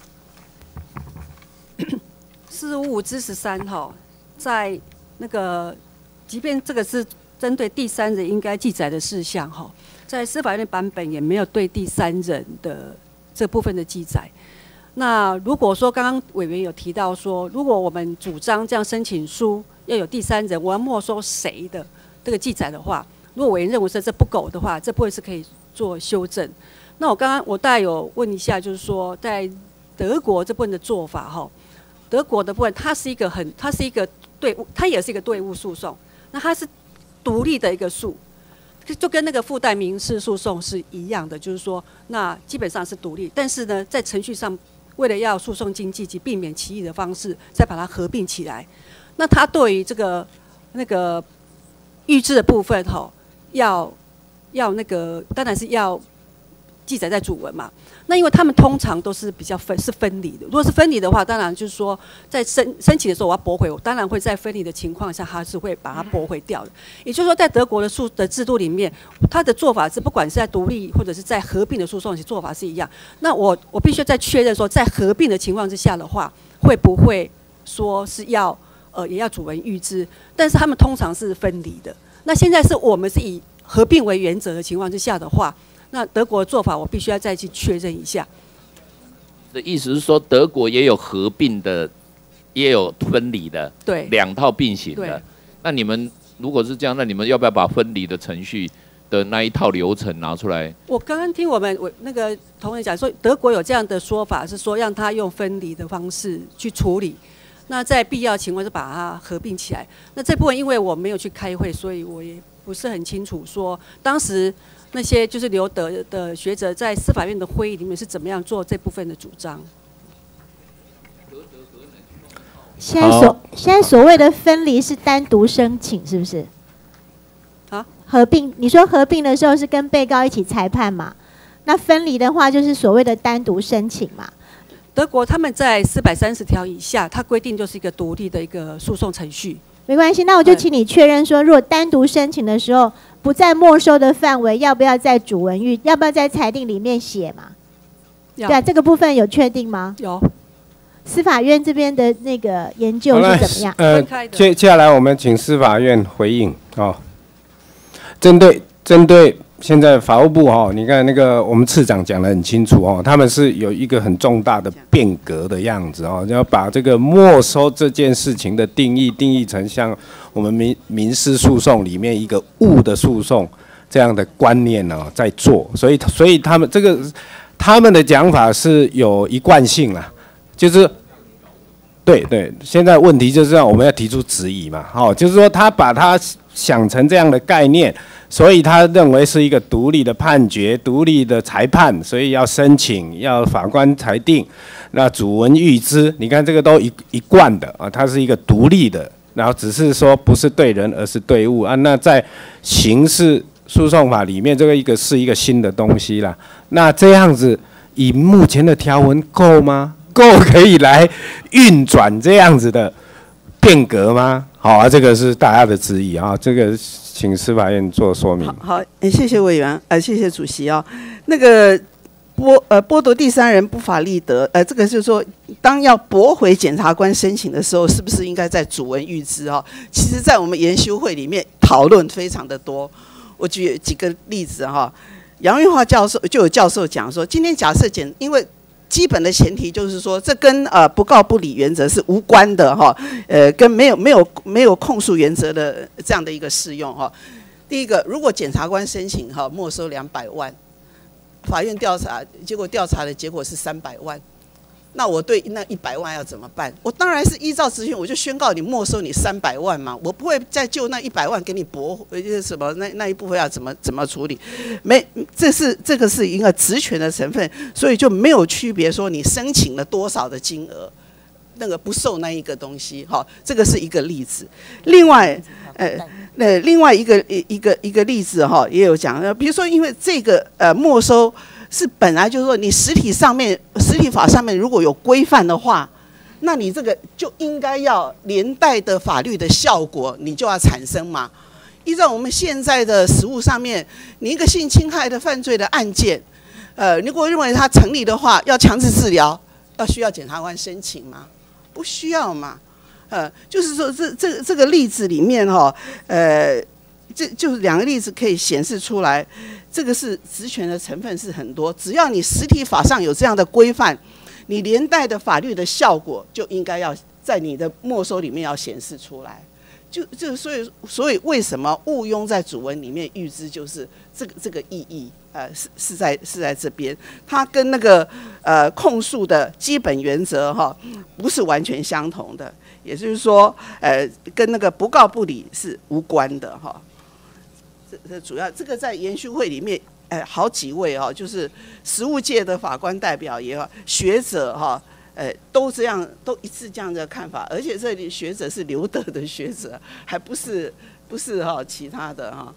好？四五五之十三哈，在那个，即便这个是针对第三人应该记载的事项哈，在司法院的版本也没有对第三人的这部分的记载。那如果说刚刚委员有提到说，如果我们主张这样申请书要有第三人，我要没收谁的这个记载的话，如果委员认为说这不够的话，这部分是可以做修正。那我刚刚我大概有问一下，就是说在德国这部分的做法哈，德国的部分它是一个很，它是一个对物，它也是一个对物诉讼，那它是独立的一个诉，就跟那个附带民事诉讼是一样的，就是说那基本上是独立，但是呢在程序上为了要诉讼经济及避免歧义的方式，再把它合并起来。那它对于这个那个预制的部分哈，要要那个当然是要记载在主文嘛。那因为他们通常都是比较分是分离的，如果是分离的话，当然就是说在申申请的时候我要驳回，我当然会在分离的情况下，它是会把它驳回掉的。也就是说，在德国的诉的制度里面，它的做法是不管是在独立或者是在合并的诉讼，其做法是一样。那我我必须再确认说，在合并的情况之下的话，会不会说是要呃也要主文预知？但是他们通常是分离的。那现在是我们是以合并为原则的情况之下的话。那德国的做法，我必须要再去确认一下。 的意思是说，德国也有合并的，也有分离的， 对， 两套并行的。那你们如果是这样，那你们要不要把分离的程序的那一套流程拿出来？ 我刚刚听我们我那个同仁讲说，德国有这样的说法，是说让他用分离的方式去处理。那在必要情况是把它合并起来。那这部分因为我没有去开会，所以我也不是很清楚说当时。那些就是留德的学者在司法院的会议里面是怎么样做这部分的主张？ 现在所现在所谓的分离是单独申请，是不是？ 啊？ 合并，你说合并的时候是跟被告一起裁判嘛？那分离的话就是所谓的单独申请嘛？ 德国他们在四百三十条以下，它规定就是一个独立的一个诉讼程序。 没关系，那我就请你确认说，如果单独申请的时候。不在没收的范围，要不要在主文预，要不要在裁定里面写嘛？对啊，这个部分有确定吗？ 有。 司法院这边的那个研究是怎么样？ 呃，接接下来我们请司法院回应哦。针对针对现在法务部哦，你看那个我们次长讲得很清楚哦，他们是有一个很重大的变革的样子哦，要把这个没收这件事情的定义定义成像。我们民民事诉讼里面一个物的诉讼这样的观念呢、哦，在做，所以所以他们这个他们的讲法是有一贯性啦，就是对对，现在问题就是让我们要提出质疑嘛，哦，就是说他把它想成这样的概念，所以他认为是一个独立的判决、独立的裁判，所以要申请，要法官裁定，那主文预知，你看这个都一一贯的啊，它是一个独立的。然后只是说不是对人，而是对物啊。那在刑事诉讼法里面，这个一个是一个新的东西啦。那这样子，以目前的条文够吗？够可以来运转这样子的变革吗？好啊，这个是大家的质疑啊。这个请司法院做说明。 好，好，谢谢委员，呃，谢谢主席啊、哦。那个。剥呃剥夺第三人不法利得，呃，这个就是说，当要驳回检察官申请的时候，是不是应该在主文预知啊、哦？其实，在我们研修会里面讨论非常的多。我举几个例子哈、哦，杨玉华教授就有教授讲说，今天假设检，因为基本的前提就是说，这跟呃不告不理原则是无关的哈、哦，呃，跟没有没有没有控诉原则的这样的一个适用哈、哦。第一个，如果检察官申请哈、哦、没收两百万。法院调查，结果调查的结果是三百万，那我对那一百万要怎么办？我当然是依照执行，我就宣告你没收你三百万嘛，我不会再就那一百万给你驳回什么那那一部分要怎么怎么处理？没，这是这个是一个职权的成分，所以就没有区别说你申请了多少的金额，那个不受那一个东西，好，这个是一个例子。另外， 呃，那另外一个一一个一个例子哈，也有讲，比如说因为这个呃没收是本来就是说你实体上面实体法上面如果有规范的话，那你这个就应该要连带的法律的效果你就要产生嘛。依照我们现在的实务上面，你一个性侵害的犯罪的案件，呃，如果认为它成立的话，要强制治疗，要需要检察官申请吗？不需要嘛。呃，就是说这这这个例子里面哈、哦，呃，这就是两个例子可以显示出来，这个是职权的成分是很多。只要你实体法上有这样的规范，你连带的法律的效果就应该要在你的没收里面要显示出来。就就所以所以为什么误用在主文里面预知，就是这个这个意义，呃，是是在是在这边，它跟那个呃控诉的基本原则哈、哦，不是完全相同的。也就是说，呃，跟那个不告不理是无关的哈。这这主要这个在研讯会里面，呃，好几位哦，就是实务界的法官代表也好，学者哈，呃，都这样都一致这样的看法。而且这里学者是留德的学者，还不是不是哈其他的哈。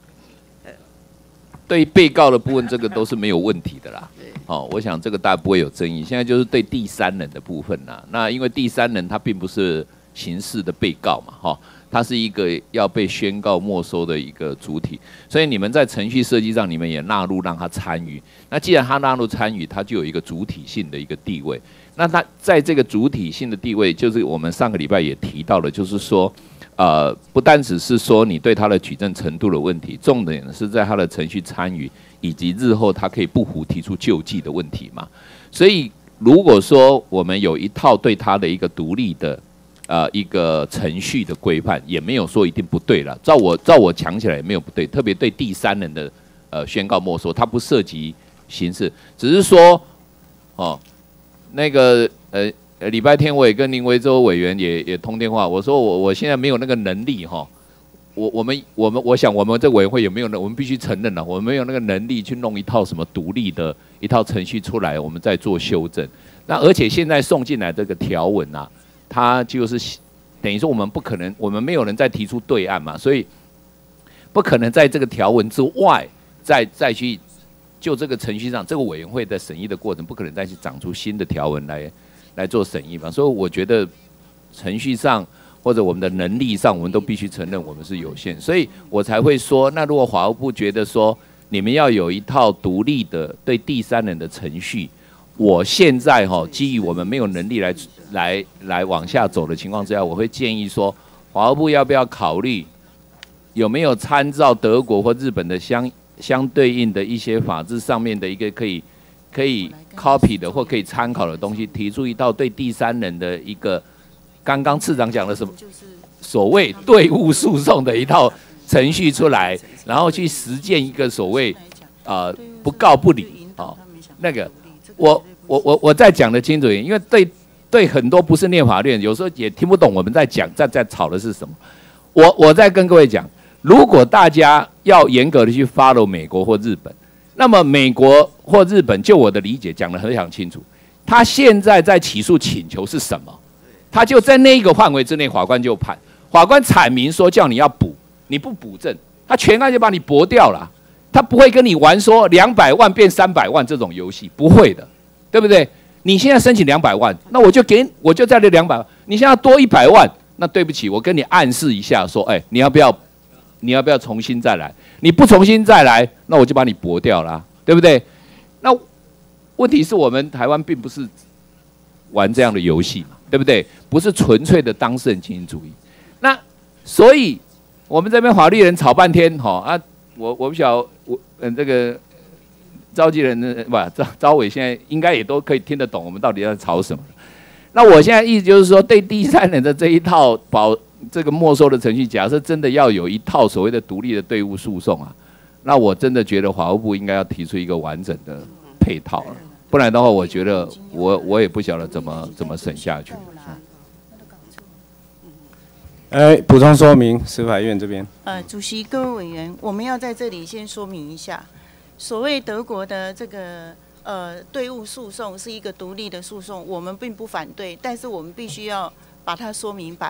对被告的部分，这个都是没有问题的啦。哦，我想这个大家不会有争议。现在就是对第三人的部分啦。那因为第三人他并不是刑事的被告嘛，哈、哦，他是一个要被宣告没收的一个主体，所以你们在程序设计上，你们也纳入让他参与。那既然他纳入参与，他就有一个主体性的一个地位。那他在这个主体性的地位，就是我们上个礼拜也提到了，就是说。呃，不单只是说你对他的举证程度的问题，重点是在他的程序参与以及日后他可以不服提出救济的问题嘛。所以如果说我们有一套对他的一个独立的呃一个程序的规范，也没有说一定不对了。照我照我讲起来也没有不对，特别对第三人的呃宣告没收，它不涉及刑事，只是说哦那个呃。呃，礼拜天我也跟林维洲委员也也通电话，我说我我现在没有那个能力哈，我我们我们我想我们这委员会有没有呢？我们必须承认了，我们没有那个能力去弄一套什么独立的一套程序出来，我们再做修正。那而且现在送进来这个条文啊，它就是等于说我们不可能，我们没有人再提出对案嘛，所以不可能在这个条文之外再再去就这个程序上，这个委员会的审议的过程，不可能再去长出新的条文来。来做审议嘛，所以我觉得程序上或者我们的能力上，我们都必须承认我们是有限，所以我才会说，那如果法务部觉得说你们要有一套独立的对第三人的程序，我现在哈、哦、基于我们没有能力来来来往下走的情况之下，我会建议说，法务部要不要考虑有没有参照德国或日本的相相对应的一些法制上面的一个可以。可以 copy 的或可以参考的东西，提出一套对第三人的一个，刚刚次长讲的什么，所谓队伍诉讼的一套程序出来，然后去实践一个所谓呃不告不理哦，那个我我我我再讲得清楚一点，因为对对很多不是念法律，有时候也听不懂我们在讲在在吵的是什么。我我再跟各位讲，如果大家要严格的去 follow 美国或日本。那么美国或日本，就我的理解讲得非常清楚，他现在在起诉请求是什么？他就在那一个范围之内，法官就判。法官阐明说叫你要补，你不补正，他全案就把你驳掉了。他不会跟你玩说两百万变三百万这种游戏，不会的，对不对？你现在申请两百万，那我就给我就在这两百万，你现在多一百万，那对不起，我跟你暗示一下说，哎，你要不要？你要不要重新再来？你不重新再来，那我就把你驳掉了，对不对？那问题是我们台湾并不是玩这样的游戏嘛，对不对？不是纯粹的当事人精英主义。那所以我们这边法律人吵半天，哈啊，我我不晓得我嗯这个召集人不招招委现在应该也都可以听得懂我们到底在吵什么。那我现在意思就是说，对第三人的这一套保。这个没收的程序，假设真的要有一套所谓的独立的队伍诉讼啊，那我真的觉得法务部应该要提出一个完整的配套了，不然的话，我觉得我我也不晓得怎么怎么审下去。 哎，补充说明，司法院这边。 呃，主席、各位委员，我们要在这里先说明一下，所谓德国的这个呃队伍诉讼是一个独立的诉讼，我们并不反对，但是我们必须要把它说明白。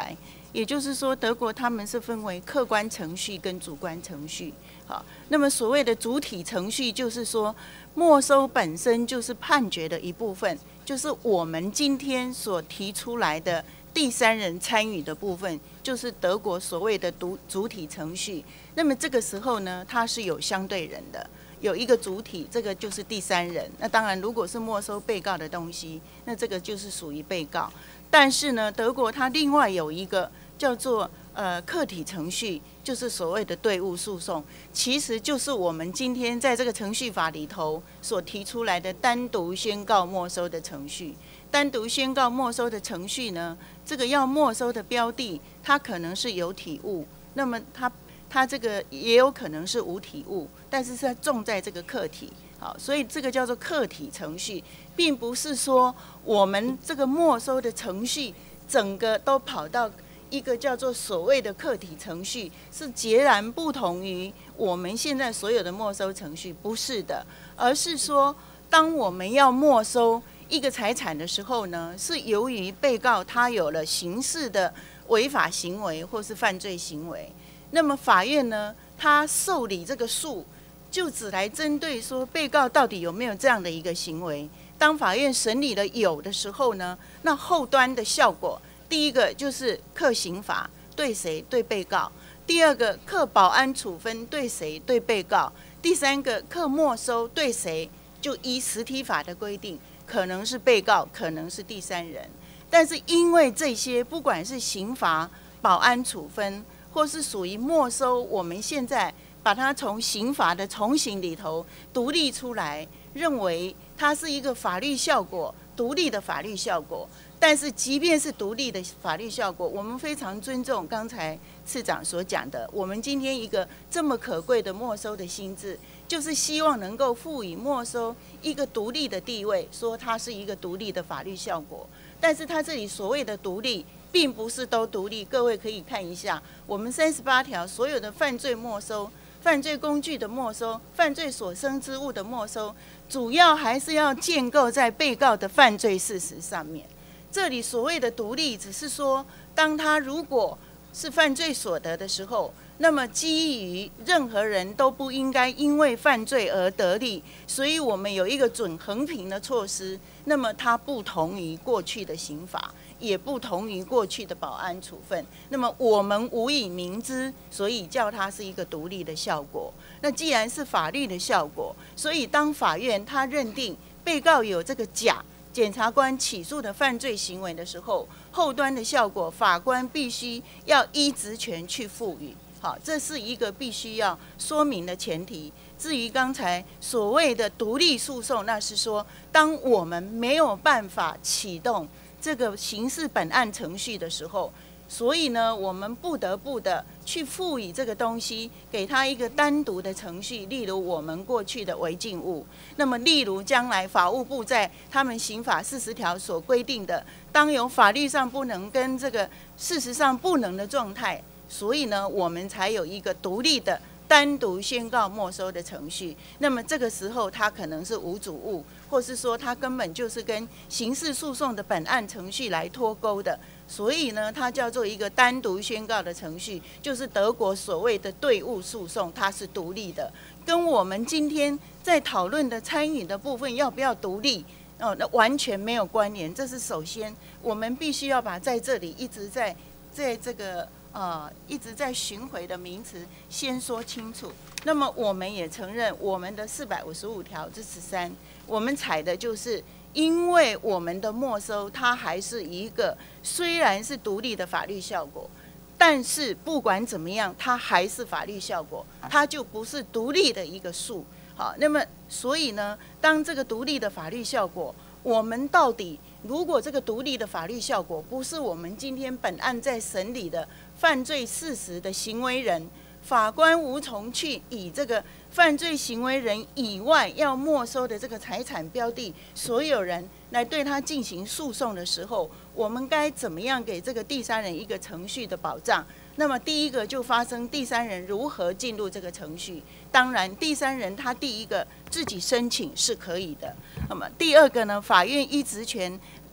也就是说，德国他们是分为客观程序跟主观程序。好，那么所谓的主体程序，就是说没收本身就是判决的一部分，就是我们今天所提出来的第三人参与的部分，就是德国所谓的主主体程序。那么这个时候呢，它是有相对人的，有一个主体，这个就是第三人。那当然，如果是没收被告的东西，那这个就是属于被告。但是呢，德国它另外有一个叫做呃客体程序，就是所谓的对物诉讼，其实就是我们今天在这个程序法里头所提出来的单独宣告没收的程序。单独宣告没收的程序呢，这个要没收的标的，它可能是有体物，那么它它这个也有可能是无体物，但是是它重在这个客体。好，所以这个叫做客体程序，并不是说我们这个没收的程序整个都跑到一个叫做所谓的客体程序，是截然不同于我们现在所有的没收程序，不是的，而是说，当我们要没收一个财产的时候呢，是由于被告他有了刑事的违法行为或是犯罪行为，那么法院呢，他受理这个诉，就只来针对说被告到底有没有这样的一个行为。当法院审理了有的时候呢，那后端的效果，第一个就是课刑罚，对谁？对被告；第二个课保安处分，对谁？对被告；第三个课没收，对谁？就依实体法的规定，可能是被告，可能是第三人。但是因为这些，不管是刑罚、保安处分，或是属于没收，我们现在把它从刑法的从刑里头独立出来，认为它是一个法律效果，独立的法律效果。但是即便是独立的法律效果，我们非常尊重刚才次长所讲的，我们今天一个这么可贵的没收的心智，就是希望能够赋予没收一个独立的地位，说它是一个独立的法律效果。但是它这里所谓的独立，并不是都独立。各位可以看一下，我们三十八条所有的犯罪没收、犯罪工具的没收、犯罪所生之物的没收，主要还是要建构在被告的犯罪事实上面。这里所谓的独立，只是说，当他如果是犯罪所得的时候，那么基于任何人都不应该因为犯罪而得利，所以我们有一个准衡平的措施。那么它不同于过去的刑法，也不同于过去的保安处分。那么我们无以明知，所以叫它是一个独立的效果。那既然是法律的效果，所以当法院他认定被告有这个假检察官起诉的犯罪行为的时候，后端的效果，法官必须要依职权去赋予。好，这是一个必须要说明的前提。至于刚才所谓的独立诉讼，那是说，当我们没有办法启动这个刑事本案程序的时候，所以呢，我们不得不的去赋予这个东西，给它一个单独的程序。例如我们过去的违禁物，那么例如将来法务部在他们刑法四十条所规定的，当有法律上不能跟这个事实上不能的状态，所以呢，我们才有一个独立的单独宣告没收的程序。那么这个时候，它可能是无主物，或是说它根本就是跟刑事诉讼的本案程序来脱钩的。所以呢，它叫做一个单独宣告的程序，就是德国所谓的对物诉讼，它是独立的，跟我们今天在讨论的参与的部分要不要独立，哦，那完全没有关联。这是首先我们必须要把在这里一直在在这个呃一直在巡回的名词先说清楚。那么我们也承认，我们的四百五十五条之十三，我们采的就是。因为我们的没收，它还是一个虽然是独立的法律效果，但是不管怎么样，它还是法律效果，它就不是独立的一个数。好，那么所以呢，当这个独立的法律效果，我们到底如果这个独立的法律效果不是我们今天本案在审理的犯罪事实的行为人，法官无从去以这个犯罪行为人以外要没收的这个财产标的所有人来对他进行诉讼的时候，我们该怎么样给这个第三人一个程序的保障？那么第一个就发生第三人如何进入这个程序。当然，第三人他第一个自己申请是可以的。那么第二个呢，法院依职权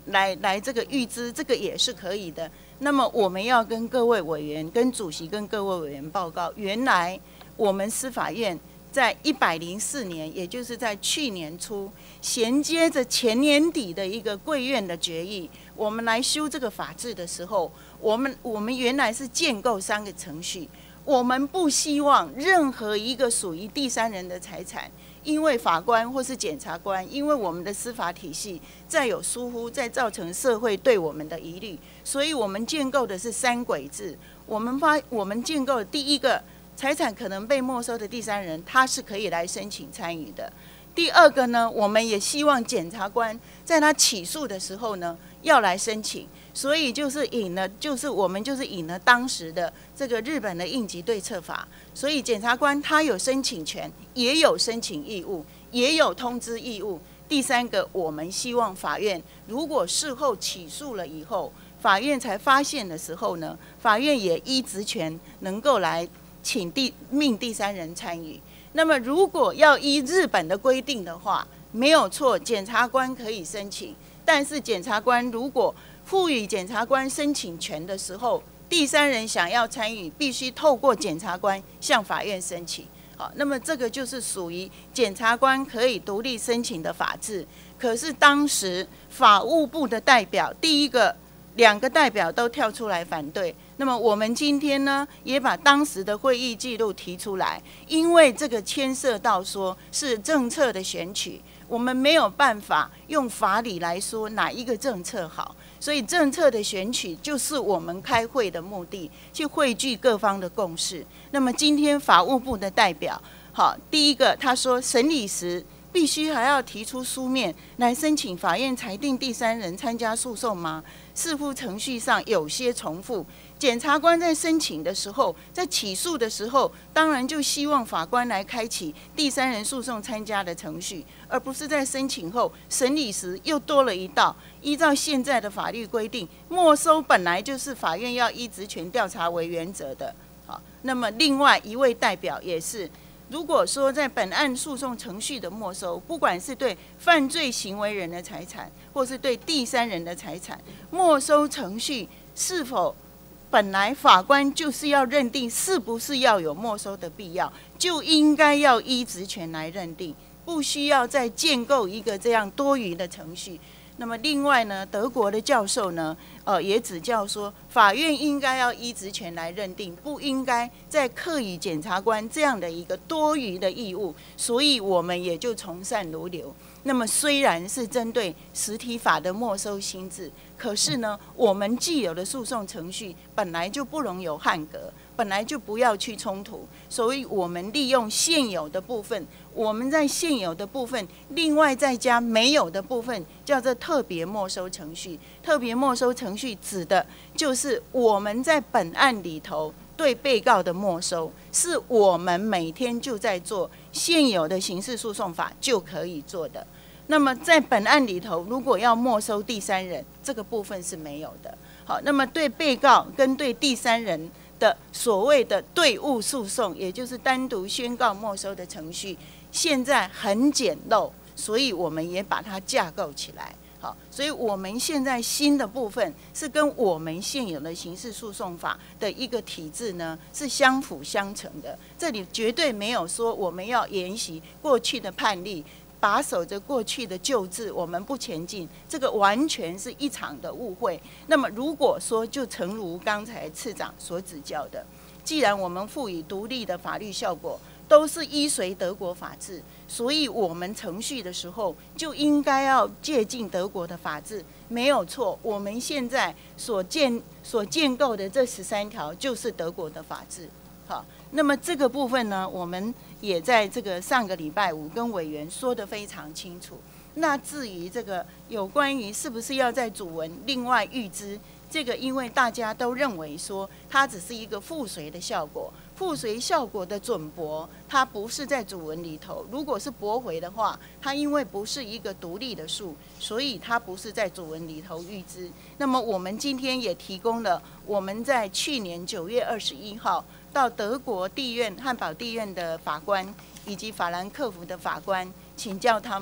来来这个预支，这个也是可以的。那么我们要跟各位委员、跟主席、跟各位委员报告，原来我们司法院在一百零四年，也就是在去年初，衔接着前年底的一个贵院的决议，我们来修这个法制的时候，我们我们原来是建构三个程序，我们不希望任何一个属于第三人的财产，因为法官或是检察官，因为我们的司法体系再有疏忽，再造成社会对我们的疑虑，所以我们建构的是三轨制。我们发我们建构的第一个，财产可能被没收的第三人，他是可以来申请参与的。第二个呢，我们也希望检察官在他起诉的时候呢，要来申请。所以就是引了，就是我们就是引了当时的这个日本的应急对策法，所以检察官他有申请权，也有申请义务，也有通知义务。第三个，我们希望法院如果事后起诉了以后，法院才发现的时候呢，法院也依职权能够来请第命第三人参与。那么如果要依日本的规定的话，没有错，检察官可以申请，但是检察官如果赋予检察官申请权的时候，第三人想要参与，必须透过检察官向法院申请。好，那么这个就是属于检察官可以独立申请的法制。可是当时法务部的代表，第一个两个代表都跳出来反对。那么我们今天呢，也把当时的会议记录提出来，因为这个牵涉到说是政策的选取，我们没有办法用法理来说哪一个政策好。所以政策的选取就是我们开会的目的，去汇聚各方的共识。那么今天法务部的代表，好，第一个他说审理时必须还要提出书面来申请法院裁定第三人参加诉讼吗？似乎程序上有些重复。检察官在申请的时候，在起诉的时候，当然就希望法官来开启第三人诉讼参加的程序，而不是在申请后审理时又多了一道。依照现在的法律规定，没收本来就是法院要依职权调查为原则的。好，那么另外一位代表也是，如果说在本案诉讼程序的没收，不管是对犯罪行为人的财产，或是对第三人的财产，没收程序是否本来法官就是要认定是不是要有没收的必要，就应该要依职权来认定，不需要再建构一个这样多余的程序。那么另外呢，德国的教授呢，呃，也指教说，法院应该要依职权来认定，不应该再课予检察官这样的一个多余的义务，所以我们也就从善如流。那么虽然是针对实体法的没收新制，可是呢，我们既有的诉讼程序本来就不容有汉格，本来就不要去冲突，所以我们利用现有的部分，我们在现有的部分另外再加没有的部分，叫做特别没收程序。特别没收程序指的就是我们在本案里头对被告的没收，是我们每天就在做，现有的刑事诉讼法就可以做的。那么在本案里头，如果要没收第三人，这个部分是没有的。好，那么对被告跟对第三人的所谓的对物诉讼，也就是单独宣告没收的程序，现在很简陋，所以我们也把它架构起来。好，所以我们现在新的部分是跟我们现有的刑事诉讼法的一个体制呢是相辅相成的。这里绝对没有说我们要沿袭过去的判例，把守着过去的旧制，我们不前进，这个完全是一场的误会。那么如果说就诚如刚才次长所指教的，既然我们赋予独立的法律效果，都是依随德国法制，所以我们程序的时候就应该要借鉴德国的法制，没有错。我们现在所建所建构的这十三条就是德国的法制。好，那么这个部分呢，我们也在这个上个礼拜五跟委员说得非常清楚。那至于这个有关于是不是要在主文另外预支，这个因为大家都认为说它只是一个附随的效果，附随效果的准驳，它不是在主文里头。如果是驳回的话，它因为不是一个独立的数，所以它不是在主文里头预支。那么我们今天也提供了我们在去年九月二十一号到德国地院汉堡地院的法官以及法兰克福的法官请教他们，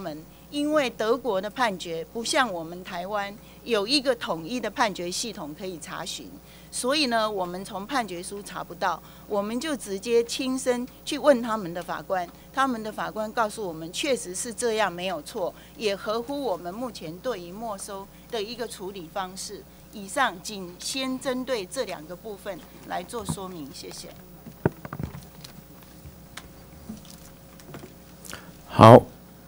因为德国的判决不像我们台湾有一个统一的判决系统可以查询，所以呢，我们从判决书查不到，我们就直接亲身去问他们的法官，他们的法官告诉我们，确实是这样，没有错，也合乎我们目前对于没收的一个处理方式。以上仅先针对这两个部分来做说明，谢谢。 好，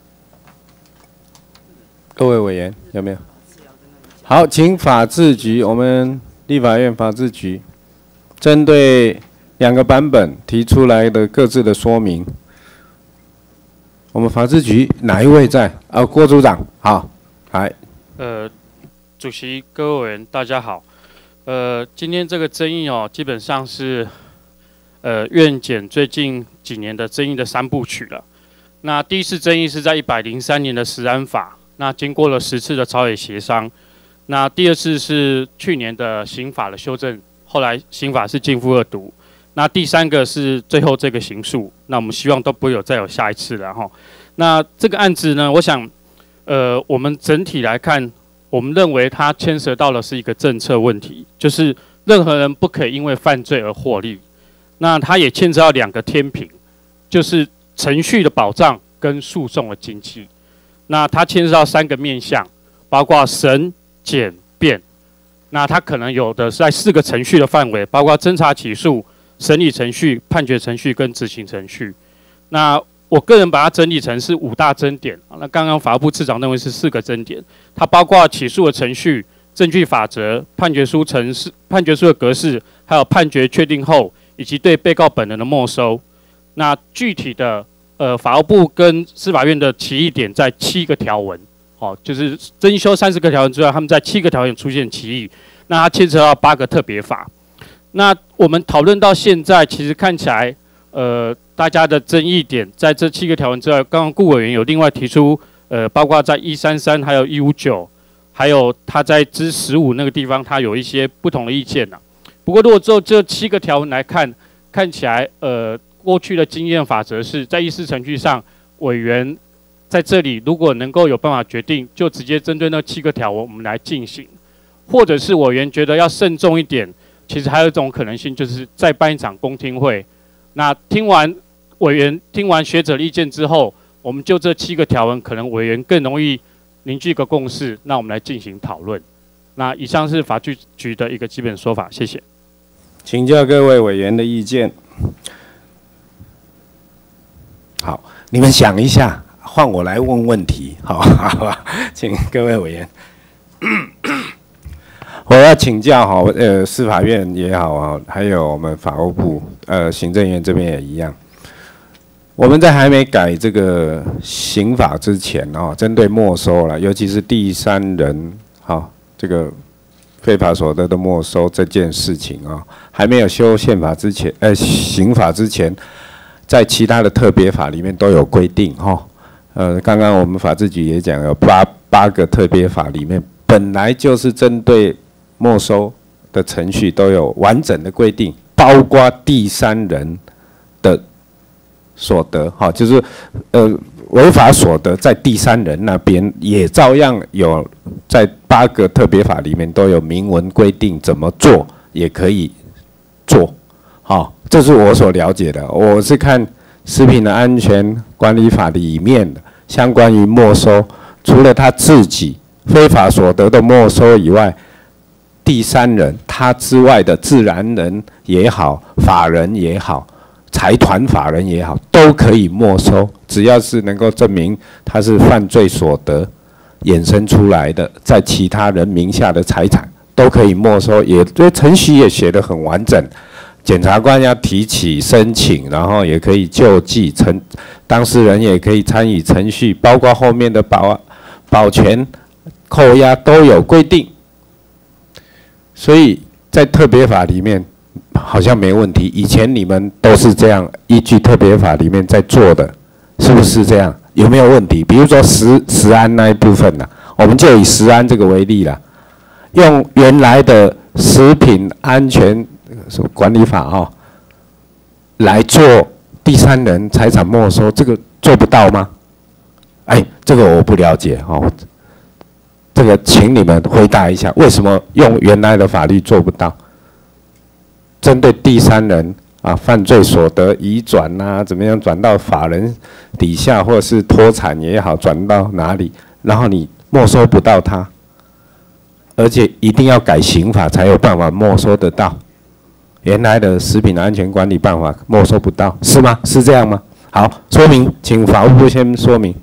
各位委员有没有？好，请法制局，我们立法院法制局针对两个版本提出来的各自的说明。我们法制局哪一位在？啊，郭组长，好，来。 呃，主席、各位委员，大家好。呃，今天这个争议哦，基本上是呃院检最近几年的争议的三部曲了。那第一次争议是在一百零三年的食安法，那经过了十次的朝野协商。那第二次是去年的刑法的修正，后来刑法是逕付二读。那第三个是最后这个刑诉，那我们希望都不会有再有下一次了哈。那这个案子呢，我想，呃，我们整体来看，我们认为它牵涉到的是一个政策问题，就是任何人不可以因为犯罪而获利。那它也牵涉到两个天平，就是程序的保障跟诉讼的经济。那它牵涉到三个面向，包括审、检、辩。那它可能有的是在四个程序的范围，包括侦查起诉、审理程序、判决程序跟执行程序。那我个人把它整理成是五大争点。那刚刚法务部次长认为是四个争点，它包括起诉的程序、证据法则、判决书程式、判决书的格式，还有判决确定后以及对被告本人的没收。那具体的，呃，法务部跟司法院的歧义点在七个条文，哦，就是增修三十个条文之外，他们在七个条文出现歧义。那它牵扯到八个特别法。那我们讨论到现在，其实看起来，呃，大家的争议点在这七个条文之外，刚刚顾委员有另外提出，呃，包括在一三三还有一五九，还有他在之十五那个地方，他有一些不同的意见呐。不过如果就这七个条文来看，看起来，呃。过去的经验法则是在议事程序上，委员在这里如果能够有办法决定，就直接针对那七个条文我们来进行，或者是委员觉得要慎重一点，其实还有一种可能性，就是再办一场公听会。那听完委员听完学者的意见之后，我们就这七个条文，可能委员更容易凝聚一个共识，那我们来进行讨论。那以上是法制局的一个基本说法，谢谢。 请教各位委员的意见。好，你们想一下，换我来问问题，好，好吧？请各位委员，我要请教哈，呃，司法院也好啊，还有我们法务部，呃，行政院这边也一样。我们在还没改这个刑法之前哦，针对没收了，尤其是第三人哈、哦，这个非法所得的没收这件事情啊、哦，还没有修宪法之前，呃，刑法之前。在其他的特别法里面都有规定哈，呃，刚刚我们法制局也讲有八八个特别法里面本来就是针对没收的程序都有完整的规定，包括第三人的所得哈，就是呃违法所得在第三人那边也照样有在八个特别法里面都有明文规定怎么做也可以做，好。这是我所了解的，我是看食品的安全管理法里面的相关于没收，除了他自己非法所得的没收以外，第三人他之外的自然人也好，法人也好，财团法人也好，都可以没收，只要是能够证明他是犯罪所得衍生出来的，在其他人名下的财产都可以没收，也对程序也写得很完整。检察官要提起申请，然后也可以救济，程当事人也可以参与程序，包括后面的保保全、扣押都有规定。所以在特别法里面好像没问题，以前你们都是这样依据特别法里面在做的，是不是这样？有没有问题？比如说食食安那一部分呢、啊，我们就以食安这个为例啦，用原来的食品安全管理法哦，来做第三人财产没收，这个做不到吗？ 哎，这个我不了解哦。这个请你们回答一下，为什么用原来的法律做不到？针对第三人啊，犯罪所得移转啊，怎么样转到法人底下，或者是脱产也好，转到哪里，然后你没收不到他，而且一定要改刑法才有办法没收得到。原来的食品安全管理办法没收不到，是吗？是这样吗？好，说明，请法务部先说明。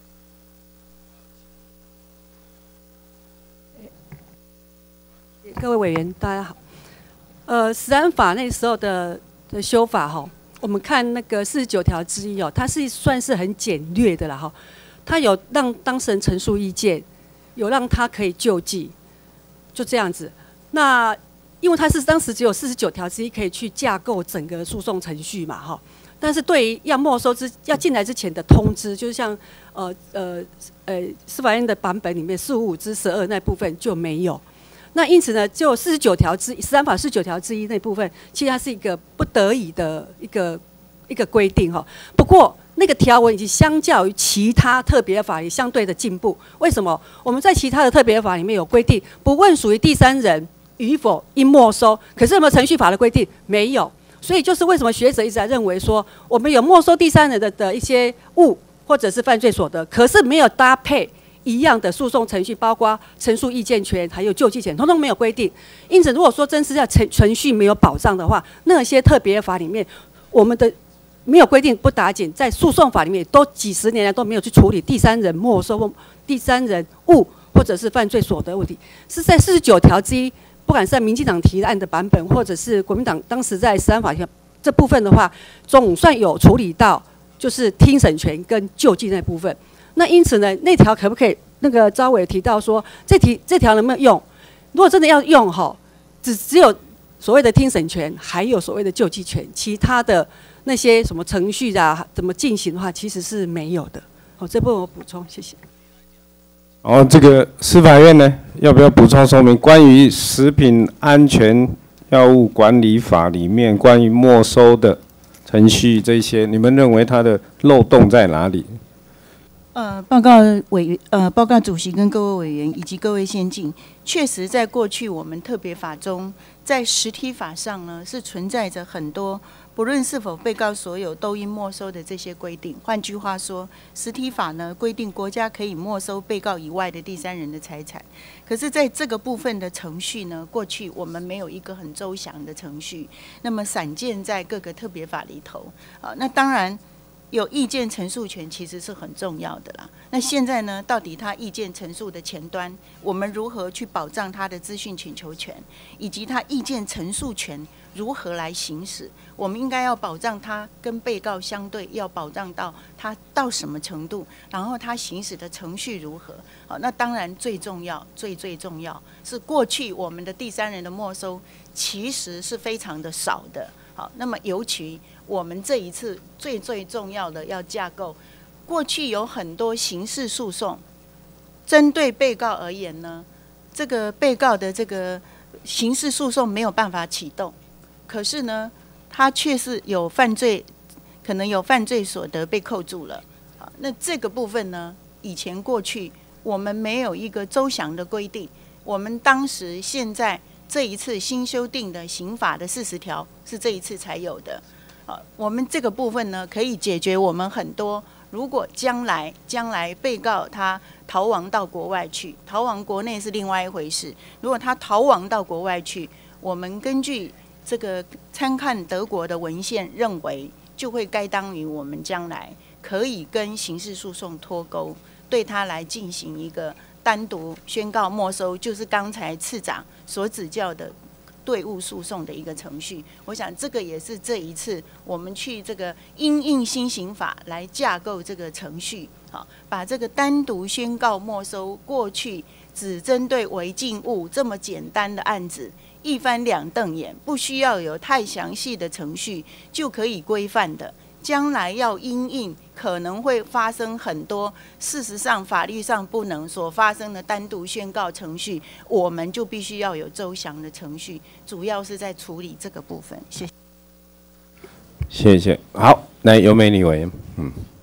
各位委员，大家好。呃，食安法那时候的的修法哈，我们看那个四十九条之一哦，它是算是很简略的啦哈。它有让当事人陈述意见，有让他可以救济，就这样子。那因为它是当时只有四十九条之一可以去架构整个诉讼程序嘛哈。但是对于要没收之要进来之前的通知，就是像呃呃呃司法院的版本里面四五五之十二那部分就没有。那因此呢，就四十九条之食安法四十九条之一那部分，其实它是一个不得已的一个一个规定哈。不过那个条文以及相较于其他特别法也相对的进步。为什么？我们在其他的特别法里面有规定，不问属于第三人与否应没收，可是有没有程序法的规定？没有。所以就是为什么学者一直在认为说，我们有没收第三人的的一些物或者是犯罪所得，可是没有搭配一样的诉讼程序，包括陈述意见权还有救济权，通通没有规定。因此，如果说真是要程程序没有保障的话，那些特别法里面我们的没有规定不打紧，在诉讼法里面都几十年来都没有去处理第三人没收或第三人物或者是犯罪所得问题，是在四十九条之一。不管是在民进党提案的版本，或者是国民党当时在食安法这部分的话，总算有处理到，就是听审权跟救济那部分。那因此呢，那条可不可以？那个招委提到说，这题这条能不能用？如果真的要用哈，只只有所谓的听审权，还有所谓的救济权，其他的那些什么程序啊，怎么进行的话，其实是没有的。好，这部分我补充，谢谢。 哦，这个司法院呢，要不要补充说明关于食品安全药物管理法里面关于没收的程序这些，你们认为它的漏洞在哪里？ 呃，报告委员，呃，报告主席跟各位委员以及各位先进，确实在过去我们特别法中，在实体法上呢是存在着很多。不论是否被告所有都应没收的这些规定，换句话说，实体法呢规定国家可以没收被告以外的第三人的财产。可是，在这个部分的程序呢，过去我们没有一个很周详的程序，那么散见在各个特别法里头。啊，那当然有意见陈述权其实是很重要的啦。那现在呢，到底他意见陈述的前端，我们如何去保障他的资讯请求权，以及他意见陈述权如何来行使？我们应该要保障他跟被告相对，要保障到他到什么程度，然后他行使的程序如何？好，那当然最重要、最最重要是过去我们的第三人的没收其实是非常的少的。好，那么尤其我们这一次最最重要的要架构，过去有很多刑事诉讼，针对被告而言呢，这个被告的这个刑事诉讼没有办法启动。可是呢，他却是有犯罪，可能有犯罪所得被扣住了。好，那这个部分呢，以前过去我们没有一个周详的规定。我们当时现在这一次新修订的刑法的四十条是这一次才有的。好，我们这个部分呢，可以解决我们很多。如果将来将来被告他逃亡到国外去，逃亡国内是另外一回事。如果他逃亡到国外去，我们根据这个参看德国的文献认为，就会该当于我们将来可以跟刑事诉讼脱钩，对他来进行一个单独宣告没收，就是刚才次长所指教的队伍诉讼的一个程序。我想这个也是这一次我们去这个因应新刑法来架构这个程序，好，把这个单独宣告没收，过去只针对违禁物这么简单的案子，一翻两瞪眼，不需要有太详细的程序就可以规范的。将来要因应可能会发生很多事实上法律上不能所发生的单独宣告程序，我们就必须要有周详的程序，主要是在处理这个部分。谢谢。 谢谢。好，来尤美女委员，嗯。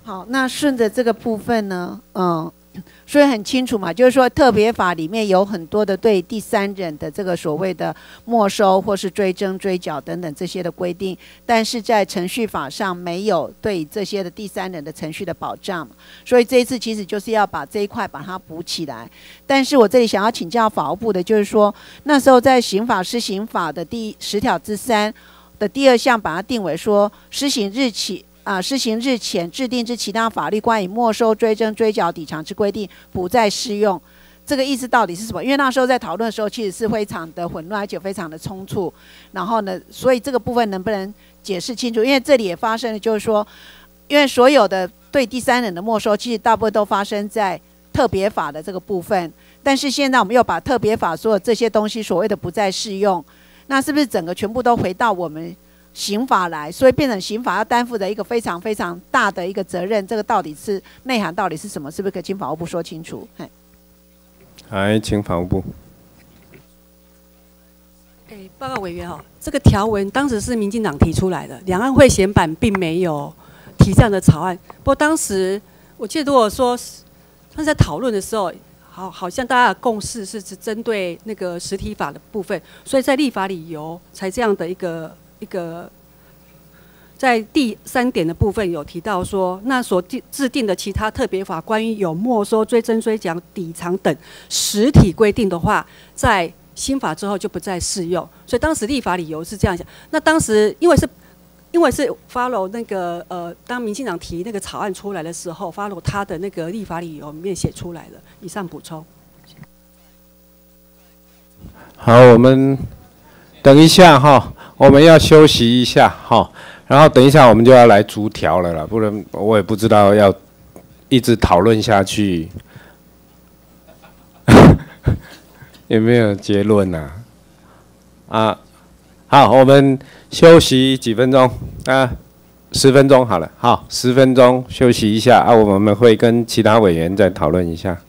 好，那顺着这个部分呢，嗯。所以很清楚嘛，就是说特别法里面有很多的对第三人的这个所谓的没收或是追征追缴等等这些的规定，但是在程序法上没有对这些的第三人的程序的保障，所以这一次其实就是要把这一块把它补起来。但是我这里想要请教法务部的就是说，那时候在刑法施行法的第十条之三的第二项把它定为说施行日起啊，施行日前制定之其他法律关于没收、追征、追缴、抵偿之规定不再适用。这个意思到底是什么？因为那时候在讨论的时候，其实是非常的混乱，而且非常的冲突。然后呢，所以这个部分能不能解释清楚？因为这里也发生了，就是说，因为所有的对第三人的没收，其实大部分都发生在特别法的这个部分。但是现在我们又把特别法所有这些东西所谓的不再适用，那是不是整个全部都回到我们刑法来，所以变成刑法要担负着一个非常非常大的一个责任，这个到底是内涵到底是什么？是不是可以请法务部说清楚？嘿， 来，请法务部。 哎，报告委员哦，这个条文当时是民进党提出来的，两岸会衔版并没有提这样的草案。不过当时我记得，如果说他在讨论的时候，好，好像大家的共识是只针对那个实体法的部分，所以在立法理由才这样的一个。一个在第三点的部分有提到说，那所制定的其他特别法关于有没收、追征、追缴、抵偿等实体规定的话，在新法之后就不再适用。所以当时立法理由是这样想。那当时因为是因为是 follow 那个呃，当民进党提那个草案出来的时候 ，follow 他的那个立法理由里面写出来的。以上补充。 好，我们等一下哈。我们要休息一下哈，然后等一下我们就要来逐条了啦，不然我也不知道要一直讨论下去有没有结论呢？啊？啊，好，我们休息几分钟啊，十分钟好了，好，十分钟休息一下啊，我们会跟其他委员再讨论一下。